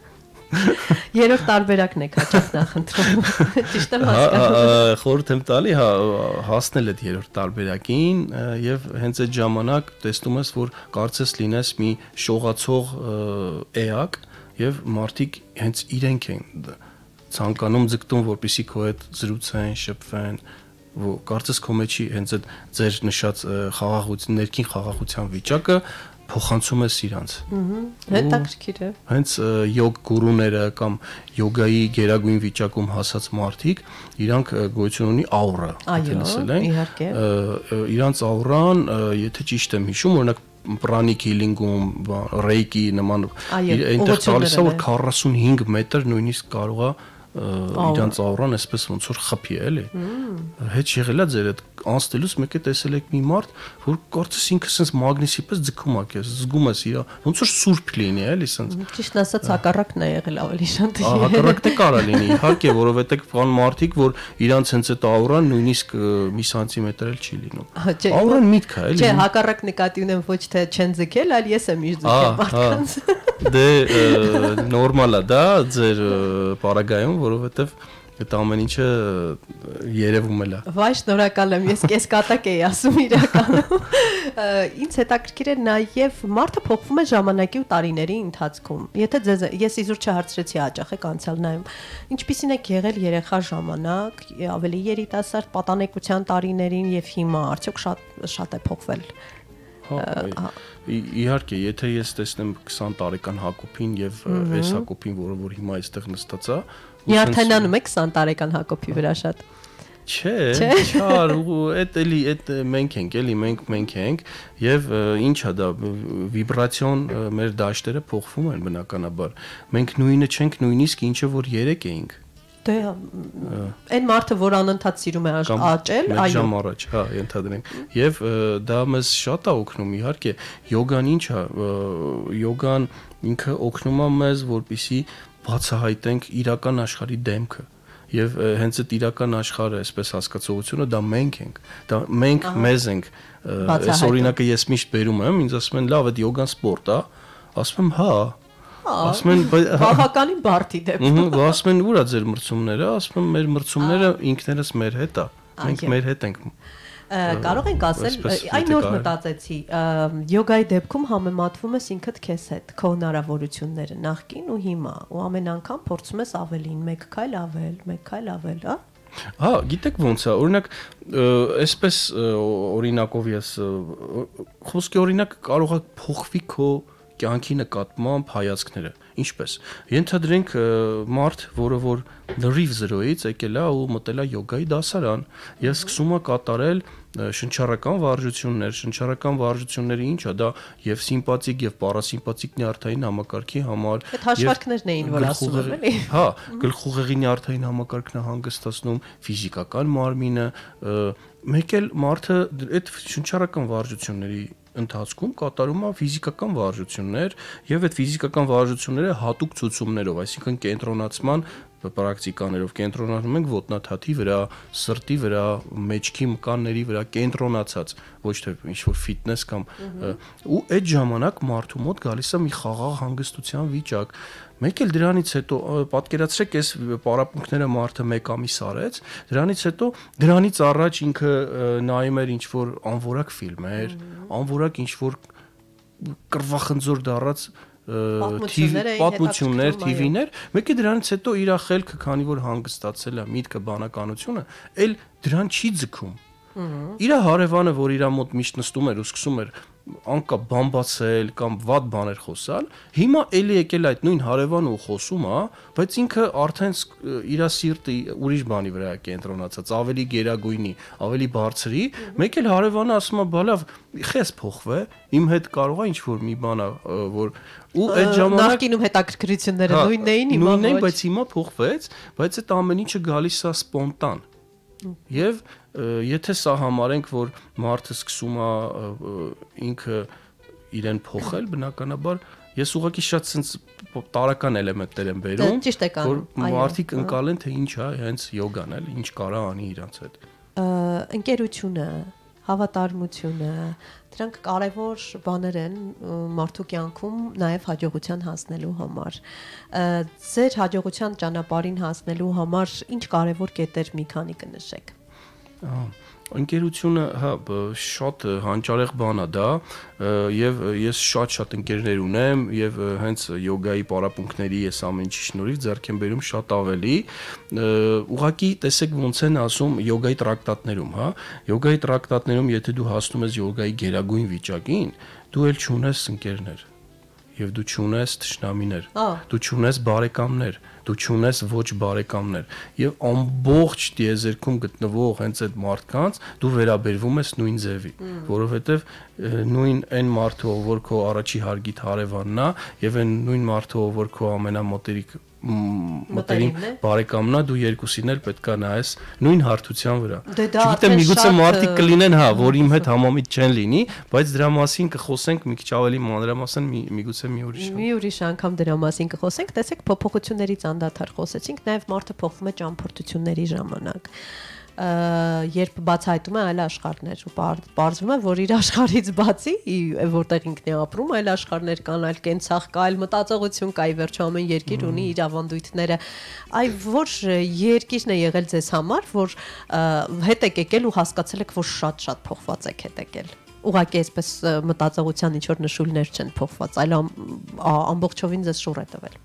Երրորդ տարբերակն եք հաճախ նախընտրում։ Ճիշտ եմ հասկանում։ Խորհուրդ եմ տալի, հա, հասնել այդ երրորդ տարբերակին եւ հենց այդ ժամանակ տեսնում ես, որ կարծես լինես մի շողացող էակ եւ մարդիկ հենց իրենք են ցանկանում ձգտում, որպեսզի քո հետ զրուցեն, շփվեն, որ կարծես քո մեջի հենց այդ ձեր նշած խաղաղություն, ներքին խաղաղության վիճակը փոխանցում ես իրանց։ Հետաքրքիր է։ Հենց յոգ գուրուները կամ յոգայի գերագույն վիճակում հասած մարդիկ, իրանք գոյություն ունի աուրա, եթե լսել են։ Իհարկե։ Իրանց աուրան, եթե ճիշտ եմ հիշում, օրինակ պրանիկ հիլինգում, ռեյկի նման այնտեղ տալիս է, որ քառասունհինգ մետր նույնիսկ կարող է իրանց աուրան այսպես ոնց որ խփի էլի։ Հետ եղելա ձեր այդ անցնելուց մեկ է տեսել եք մի մարդ, որ կարծես ինքը sense մագնիսի պես ձգում է քեզ, զգում ես իր ոնց որ սուրբ լինի էլի sense։ Ճիշտ ասած հակառակն է եղել ավելի շատ։ Հակառակն է կարա լինի, իհարկե, որովհետեւ կան մարդիկ, որ իրանց հենց այդ աուրան նույնիսկ մի սանտիմետր էլ չի լինում։ Աուրան միտք է էլի։ Չէ, հակառակ նկատի ունեմ ոչ թե չեն ձգել, այլ ես եմ իր ձգել մարդկանց։ Դե նորմալ է դա ձեր պարագայում, որովհետեւ այդ ամեն ինչը երևում է լա։ Վայ, շնորհակալ եմ, ես կես կատակ էի ասում իրականում։ Ինձ հետաքրքիր է նաև մարդը փոխվում է ժամանակի ու տարիների ընթացքում։ Եթե ձեզ ես իզուր չհարցրեցի հաճախ եք անցյալ նայում, ինչպիսին եք եղել երեխա ժամանակ, ավելի երիտասարդ պատանեկության տարիներին եւ հիմա արդյոք շատ շատ է փոխվել։ Իհարկե, եթե ես տեսնեմ քսան տարեկան Հակոբին եւ այս Հակոբին, որը որ հիմա այստեղ նստած է, Նյարդայնանում եք քսան տարեկան Հակոբի վրա շատ։ Չէ, չար, այդ էլի այդ մենք ենք, էլի մենք մենք ենք եւ ինչա դա վիբրացիոն մեր դաշտերը փոխվում են բնականաբար։ Մենք նույնը չենք նույնիսկ ինչը որ երեք էինք։ Դե այն մարդը, որ անընդհատ սիրում է աճել, այո։ Ժամ առաջ, հա, ենթադրենք։ Եվ դա մեզ շատ է օգնում, իհարկե, յոգան ինչ է, յոգան ինքը օգնում է մեզ, որպեսզի բացահայտենք իրական աշխարհի դեմքը։ Եվ հենց այդ իրական աշխարհը, այսպես հասկացողությունը, դա մենք ենք։ Դա մենք մեզ ենք։ Այս օրինակը ես միշտ բերում եմ, ինձ ասում են, լավ, այդ յոգան սպորտ է, ասում եմ, հա։ Ասում են բավականին բարդի դեպքում։ Ուհ, ասում են ուրա ձեր մրցումները, ասում եմ մեր մրցումները ինքներս մեր հետ է։ Մենք մեր հետ ենք։ Կարող ենք ասել, այն նոր մտածեցի, յոգայի դեպքում համեմատվում ես ինքդ քեզ հետ, քո հնարավորությունները նախկին ու հիմա, ու ամեն անգամ փորձում ես ավելին, մեկ քայլ ավել, մեկ քայլ ավել, հա։ Հա, գիտեք ոնց է, օրինակ, այսպես օրինակով ես խոսքի օրինակ կարող է փոխվի քո կյանքի նկատմամբ հայացքները, ինչպես ենթադրենք մարդ, որը որ լրիվ զրոյից եկել է ու մտել է յոգայի դասարան եւ սկսում է կատարել շնչառական վարժություններ, շնչառական վարժությունները ինչ է, դա եւ սիմպաթիկ եւ պարասիմպաթիկ նյարդային համակարգի համար այդ հաշվարկներն էին, որ ասում եմ, էլի։ Հա, գլխուղեղի նյարդային համակարգն է հանգստացնում, ֆիզիկական մարմինը, մեկ էլ մարդը այդ շնչառական վարժությունների ընթացքում կատարում է ֆիզիկական վարժություններ եւ այդ ֆիզիկական վարժությունները հատուկ ցուցումներով, այսինքն կենտրոնացման պրակտիկաներով կենտրոնանում ենք ոտնաթաթի վրա, սրտի վրա, մեջքի մկանների վրա կենտրոնացած, ոչ թե ինչ-որ ֆիթնես կամ ու այդ ժամանակ մարդու մոտ գալիս է մի խաղաղ հանգստության վիճակ։ Մեկ էլ դրանից հետո պատկերացրեք, այս պարապմունքները մարդը մեկ ամիս արեց, դրանից հետո դրանից առաջ ինքը նայում էր ինչ-որ անորակ ֆիլմեր, անորակ ինչ-որ կռվախնձոր դառած պատմություններ, թի վիներ, մեկ է դրանից հետո իր խելքը, քանի որ հանգստացել է միտքը բանականությունը, էլ դրան չի ձգում։ Իր հարևանը, որ իր մոտ միշտ նստում էր ու սկսում էր անկապ բամբացել կամ վատ բաներ խոսալ, հիմա էլի եկել այդ նույն հարևանը ու խոսում է, բայց ինքը արդեն իր սիրտը ուրիշ բանի վրա է կենտրոնացած, ավելի գերագույնի, ավելի բարձրի, մեկ էլ հարևանը ասում է, բա լավ, խես փոխվե, իմ հետ կարող է ինչ-որ մի բան է, որ ու այդ ժամանակ նախկինում հետաքրքրությունները նույնն էին, հիմա ոչ։ Նույնն էին, բայց հիմա փոխվեց, բայց այդ ամեն ինչը գալիս է սպոնտան։ Եվ եթե սա համարենք, որ մարդը սկսում է ինքը իրեն փոխել, բնականաբար ես ուղղակի շատ sense տարական էլեմենտներ եմ բերում, որ մարդիկ ընկալեն, թե ինչ է հենց յոգան, էլ ինչ կարա անի իրանց հետ։ Ընկերությունը, Հավատարմությունը, դրանք կարևոր բաներ են մարդու կյանքում նաև հաջողության հասնելու համար։ Ձեր հաջողության ճանապարհին հասնելու համար ինչ կարևոր կետեր մի քանի կնշեք։ Ընկերությունը հա շատ հանճարեղ բան է դա եւ ես շատ-շատ ընկերներ ունեմ եւ հենց յոգայի պարապմունքների ես ամեն ինչի շնորհիվ ձեռք եմ բերում շատ ավելի ուղղակի տեսեք ոնց են ասում յոգայի տրակտատներում, հա յոգայի տրակտատներում եթե դու հասնում ես յոգայի գերագույն վիճակին, դու էլ չունես ընկերներ եւ դու չունես թշնամիներ, դու չունես բարեկամներ, դու չունես ոչ բարեկամներ եւ ամբողջ տիեզերքում գտնվող հենց այդ մարդկանց դու վերաբերվում ես նույն ձևի, որովհետեւ նույն այն մարդը, որ քո առաջի հարգիտ հարևանն է եւ այն նույն մարդը, որ քո ամենամոտերիկ մտերիմ բարեկամն է, դու երկուսին էլ պետք է նայես նույն հարթության վրա։ Չգիտեմ, միգուցե մարդիկ կլինեն, հա, որ իմ հետ համամիտ չեն լինի, բայց դրա մասին կխոսենք մի քիչ ավելի մանրամասն միգուցե մի ուրիշ մի ուրիշ անգամ դրա մասին կխոսենք, տեսեք փոփոխություններից անդադար խոսեցինք, նաև մարդը փոխվում է ճամփորդությունների ժամանակ։ Երբ բացահայտում է այլ աշխարհներ ու պարզվում է, որ իր աշխարհից բացի, որտեղ ինքն է ապրում, այլ աշխարհներ կան, այլ կենցաղ կա, այլ մտածողություն կա, ի վերջո ամեն երկիր ունի իր ավանդույթները։ Այ որ երկիրն է եղել ձեզ համար, որ հետ եք եկել ու հասկացել եք, որ շատ-շատ փոխված եք հետ եկել։ Ուղղակի այսպես մտածողության ինչ որ նշույլներ չեն փոխված, այլ ամբողջովին ձեզ շուռ է տվել։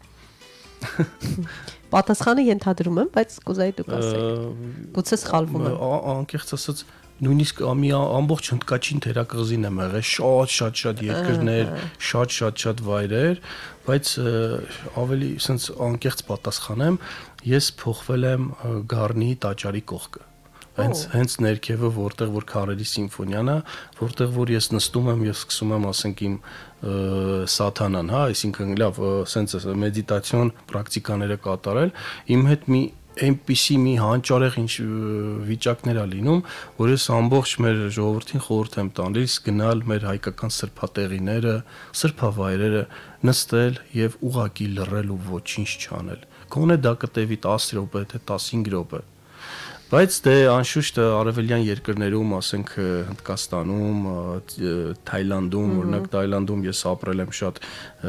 Պատասխանը ենթադրում եմ, բայց կուզեի դուք ասեք։ Գուցե սխալվում եմ։ Անկեղծ ասած, նույնիսկ մի ամբողջ հնդկաչին թերակղզին եմ եղել, շատ-շատ-շատ երկրներ, շատ-շատ-շատ վայրեր, բայց ավելի sense անկեղծ պատասխանեմ, ես փոխվել եմ Գառնի տաճարի կողքը։ Հենց հենց ներքևը, որտեղ որ քարերի սիմֆոնիան է, որտեղ որ ես նստում եմ եւ սկսում եմ, ասենք, իմ սաթանան, հա, այսինքն լավ, սենց մեդիտացիոն պրակտիկաները կատարել, իմ հետ մի այնպիսի մի հանճարեղ ինչ վիճակներ է լինում, որ ես ամբողջ մեր ժողովրդին խորհուրդ եմ տալիս գնալ մեր հայկական սրբատեղիները, սրբավայրերը, նստել եւ ուղակի լռել ու ոչինչ չանել։ Գոնե դա կտևի տասը րոպե, թե տասնհինգ րոպե։ Բայց դե անշուշտ արևելյան երկրներում, ասենք Հնդկաստանում, Թայլանդում, օրինակ Թայլանդում ես ապրել եմ շատ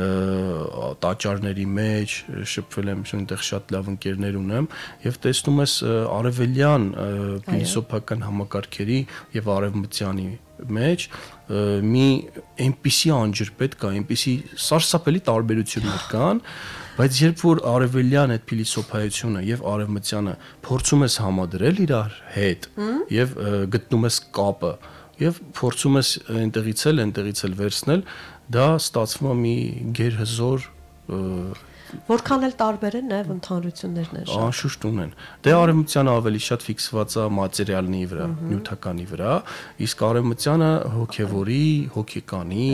տաճարների մեջ, շփվել եմ, այնտեղ շատ լավ ընկերներ ունեմ եւ տեսնում ես արևելյան փիլիսոփական համակարգերի եւ արևմտյանի մեջ մի այնպիսի անջրպետ կա, այնպիսի սարսափելի տարբերություններ կան, բայց երբ որ արևելյան այդ փիլիսոփայությունը եւ արևմտյանը փորձում ես համադրել իրար հետ եւ գտնում ես կապը եւ փորձում ես այնտեղից էլ այնտեղից էլ վերցնել, դա ստացվում է մի գերհզոր Որքան էլ տարբեր են, նաև ընդհանրություններն են շատ։ Անշուշտ ունեն։ Դե արևմտյանը ավելի շատ ֆիքսված է մատերիալնի վրա, նյութականի վրա, իսկ արևմտյանը հոգևորի, հոգեկանի,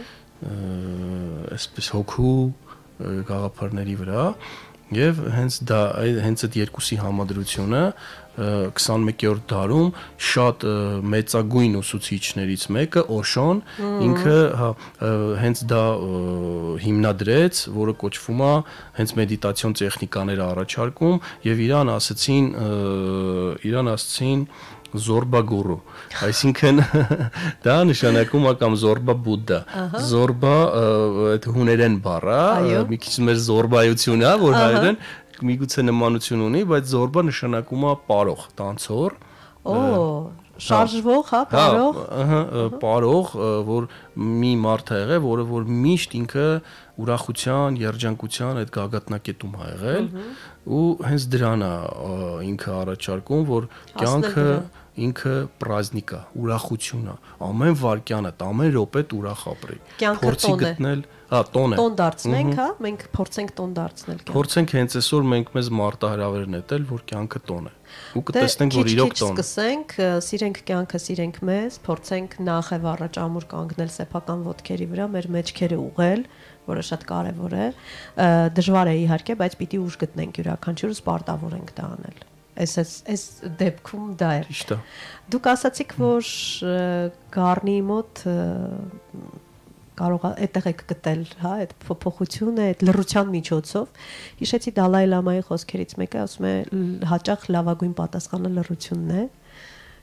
այսպես հոգու գաղափարների վրա եւ հենց դա հենց այդ երկուսի համադրությունը քսանմեկերորդ դարում շատ մեծագույն ուսուցիչներից մեկը Օշոն ինքը հենց դա հիմնադրեց, որը կոչվում է հենց մեդիտացիոն տեխնիկաներ առաջարկում եւ իրան ասացին իրան ասացին Զորբա գուրու, այսինքն դա նշանակում է կամ Զորբա Բուդդա, Զորբա այդ հուներեն բառ է, մի քիչ մեր զորբայություն է, որ հայերեն միգուցե նմանություն ունի, բայց Զորբա նշանակում է պարող, տանցոր։ Օ, շարժվող, հա, պարող։ Ահա, պարող, որ մի մարդ է եղել, որը որ միշտ ինքը ուրախության, երջանկության այդ գագաթնակետում ա եղել ու հենց դրան է ինքը առաջարկում, որ կյանքը ինքը պրազնիկ է, ուրախություն է, ամեն վայրկյանը, ամեն րոպե ուրախ ապրի։ Փորձի գտնել, հա, տոն է։ Տոն դարձնենք, հա, մենք փորձենք տոն դարձնել կյանքը։ Փորձենք հենց այսօր մենք մեզ մարտահրավեր նետել, որ կյանքը տոն է։ Ու կտեսնենք, որ իրոք տոն է։ Սկսենք, սիրենք կյանքը, սիրենք մեզ, փորձենք նախ եւ առաջ ամուր կանգնել սեփական ոտքերի վրա, մեր մեջքերը ուղղել, որը շատ կարեւոր է։ Դժվար է իհարկե, բայց պիտի ուժ գտնենք յուրաքանչյուրս պարտավորենք դա անել։ Այս այս դեպքում դա է։ Ճիշտ է։ Դուք ասացիք, որ Գառնի մոտ կարող է այդտեղ եք գտել, հա, այդ փոփոխությունը, այդ լռության միջոցով։ Հիշեցի Դալայ Լամայի խոսքերից մեկը ասում է հաճախ լավագույն պատասխանը լռությունն է։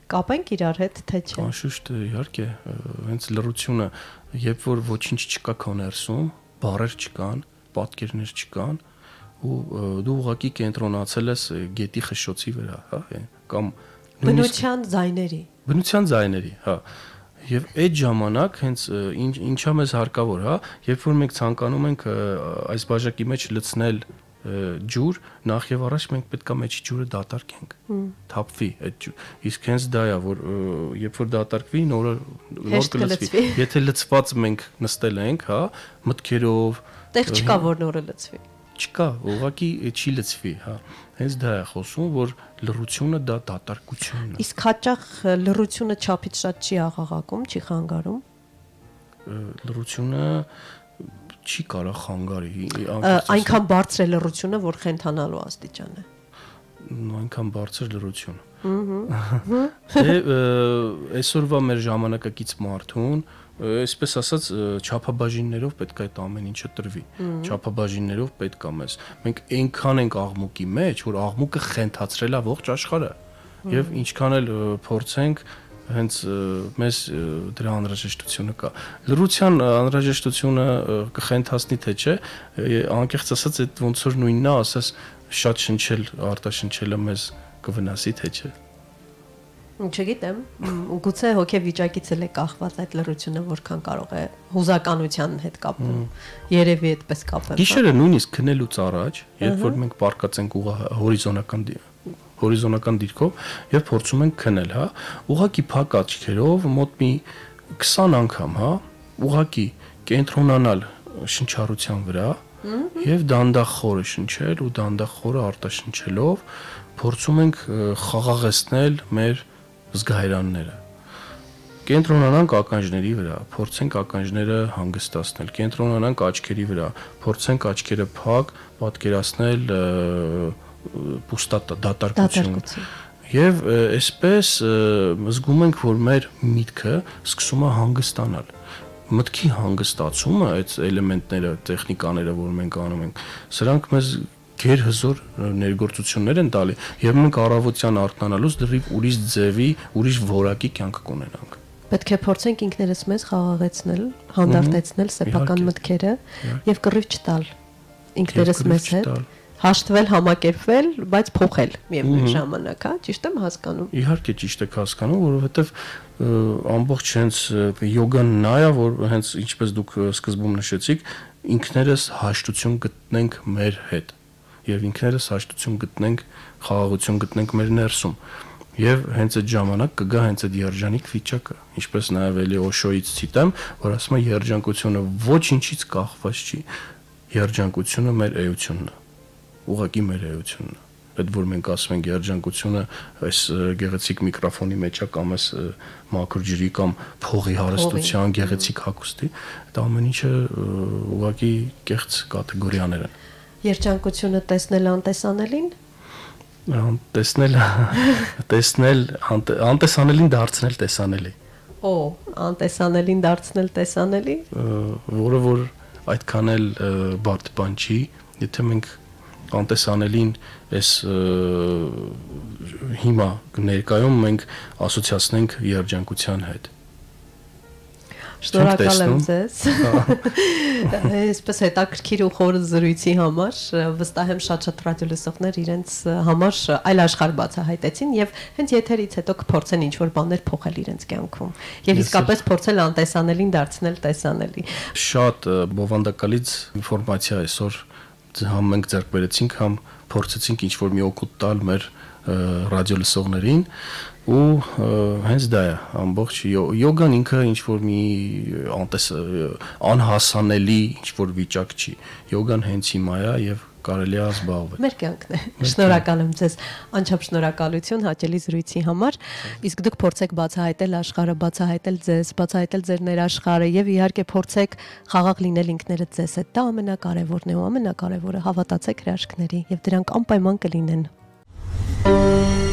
կապենք իրար հետ, թե չէ։ Անշուշտ իհարկե, հենց լռությունը, երբ որ ոչինչ չկա քո ներսում, բառեր չկան, պատկերներ չկան, ու դու ուղղակի կենտրոնացել ես գետի խշշոցի վրա, հա, կամ բնության ձայների։ Բնության ձայների, հա։ Եվ այդ ժամանակ հենց ինչա մեզ հարկավոր, հա, երբ որ մենք ցանկանում ենք այս բաժակի մեջ լցնել ջուր, նախ եւ առաջ մենք պետքա մեջի ջուրը դատարկենք, թափվի այդ ջուր։ Իսկ հենց դա է, որ երբ որ դատարկվի, նորը նոր կլցվի։ Եթե լցված մենք նստել ենք, հա, մտքերով, տեղ չկա որ նորը լցվի։ Չկա, ուղղակի չի լցվի, հա։ Հենց դա է խոսում, որ լռությունը դա դատարկությունն է։ Իսկ հաճախ լռությունը չափից շատ չի աղաղակում, չի խանգարում։ Լռությունը չի կարող խանգարի։ Այնքան բարձր է լռությունը, որ խենթանալու աստիճան է։ Այնքան բարձր լռություն։ Դե այսօրվա մեր ժամանակակից մարդուն, այսպես ասած, չափաբաժիններով պետք է այդ ամեն ինչը տրվի։ Չափաբաժիններով պետք է մեզ։ Մենք այնքան ենք աղմուկի մեջ, որ աղմուկը խենթացրել է ողջ աշխարհը։ Եվ ինչքան էլ փորձենք, հենց մեզ դրա անհրաժեշտությունը կա։ Լռության անհրաժեշտությունը կխենթացնի թե չէ, անկեղծ ասած, այդ ոնց որ նույնն է, ասես շատ շնչել, արտաշնչելը մեզ կվնասի թե չէ։ Չգիտեմ, գուցե հոգեվիճակից էլ է կախված այդ լռությունը, որքան կարող է հուզականության հետ կապել։ Երևի այդպես կապել։ Գիշերը նույնիսկ քնելուց առաջ, երբ որ մենք պարկած ենք հորիզոնական հորիզոնական դիրքով եւ փորձում ենք քնել, հա, ուղակի փակ աչքերով մոտ մի քսան անգամ, հա, ուղակի կենտրոնանալ շնչառության վրա եւ դանդաղ խորը շնչել ու դանդաղ խորը արտաշնչելով փորձում ենք խաղաղեցնել մեր զգայարանները։ Կենտրոնանանք ականջների վրա, փորձենք ականջները հանգստացնել, կենտրոնանանք աչքերի վրա, փորձենք աչքերը փակ պատկերացնել պուստատ դատարկություն։ Եվ այսպես զգում ենք, որ մեր միտքը սկսում է հանգստանալ։ Մտքի հանգստացումը, այդ էլեմենտները, տեխնիկաները, որ մենք անում ենք, սրանք մեզ գերհզոր ներգործություններ են տալի, եւ մենք առավոտյան արթնանալուց դրիվ ուրիշ ձևի, ուրիշ որակի կյանք կունենանք։ Պետք է փորձենք ինքներս մեզ խաղաղեցնել, հանդարտեցնել սեփական մտքերը եւ կռիվ չտալ ինքներս մեզ հետ, հաշտվել, համակերպվել, բայց փոխել միևնույն ժամանակ, հա, ճիշտ եմ հասկանում։ Իհարկե ճիշտ եք հասկանում, որովհետեւ ամբողջ հենց յոգան նա է, որ հենց ինչպես դուք սկզբում նշեցիք, ինքներս հաշտություն գտնենք մեր հետ եւ ինքներս հաշտություն գտնենք, խաղաղություն գտնենք մեր ներսում։ Եվ հենց այդ ժամանակ կգա հենց այդ երջանիկ վիճակը, ինչպես նաեւ էլի Օշոյից ցիտեմ, որ ասում է երջանկությունը ոչինչից կախված չի։ Երջանկությունը մեր էությունն է։ Ուղղակի մեր էությունն է։ Այդ որ մենք ասում ենք երջանկությունը այս գեղեցիկ միկրոֆոնի մեջ է կամ այս մաքուր ջրի կամ փողի հարստության գեղեցիկ հագուստի, այդ ամեն ինչը ուղղակի կեղծ կատեգորիաներ են։ Երջանկությունը տեսնել անտեսանելին։ Տեսնել, տեսնել, անտեսանելին դարձնել տեսանելի։ Օ, անտեսանելին դարձնել տեսանելի։ Որը որ այդքան էլ բարդ բան չի, եթե մենք անտեսանելին այս հիմա ներկայում մենք ասոցիացնենք երջանկության հետ։ Շնորհակալ եմ ձեզ։ Այսպես հետաքրքիր ու խորը զրույցի համար, վստահ եմ շատ-շատ ռադիոլսողներ իրենց համար այլ աշխարհ բացահայտեցին եւ հենց եթերից հետո կփորձեն ինչ-որ բաներ փոխել իրենց կյանքում եւ իսկապես փորձել անտեսանելին դարձնել տեսանելի։ Շատ բովանդակալից ինֆորմացիա այսօր համ մենք ձեռք բերեցինք, համ փորձեցինք ինչ-որ մի օգուտ տալ մեր ռադիոլսողներին ու հենց դա է ամբողջ յոգան ինքը ինչ-որ մի անտես անհասանելի ինչ-որ վիճակ չի։ Յոգան հենց հիմա է եւ կարելի է զբաղվել։ Մեր կյանքն է։ Շնորհակալ եմ ձեզ, անչափ շնորհակալություն հաճելի զրույցի համար։ Իսկ դուք փորձեք բացահայտել աշխարհը, բացահայտել ձեզ, բացահայտել ձեր ներաշխարհը եւ իհարկե փորձեք խաղաղ լինել ինքներդ ձեզ հետ։ Դա ամենակարևորն է ու ամենակարևորը հավատացեք հրաշքների եւ դրանք անպայման կլինեն։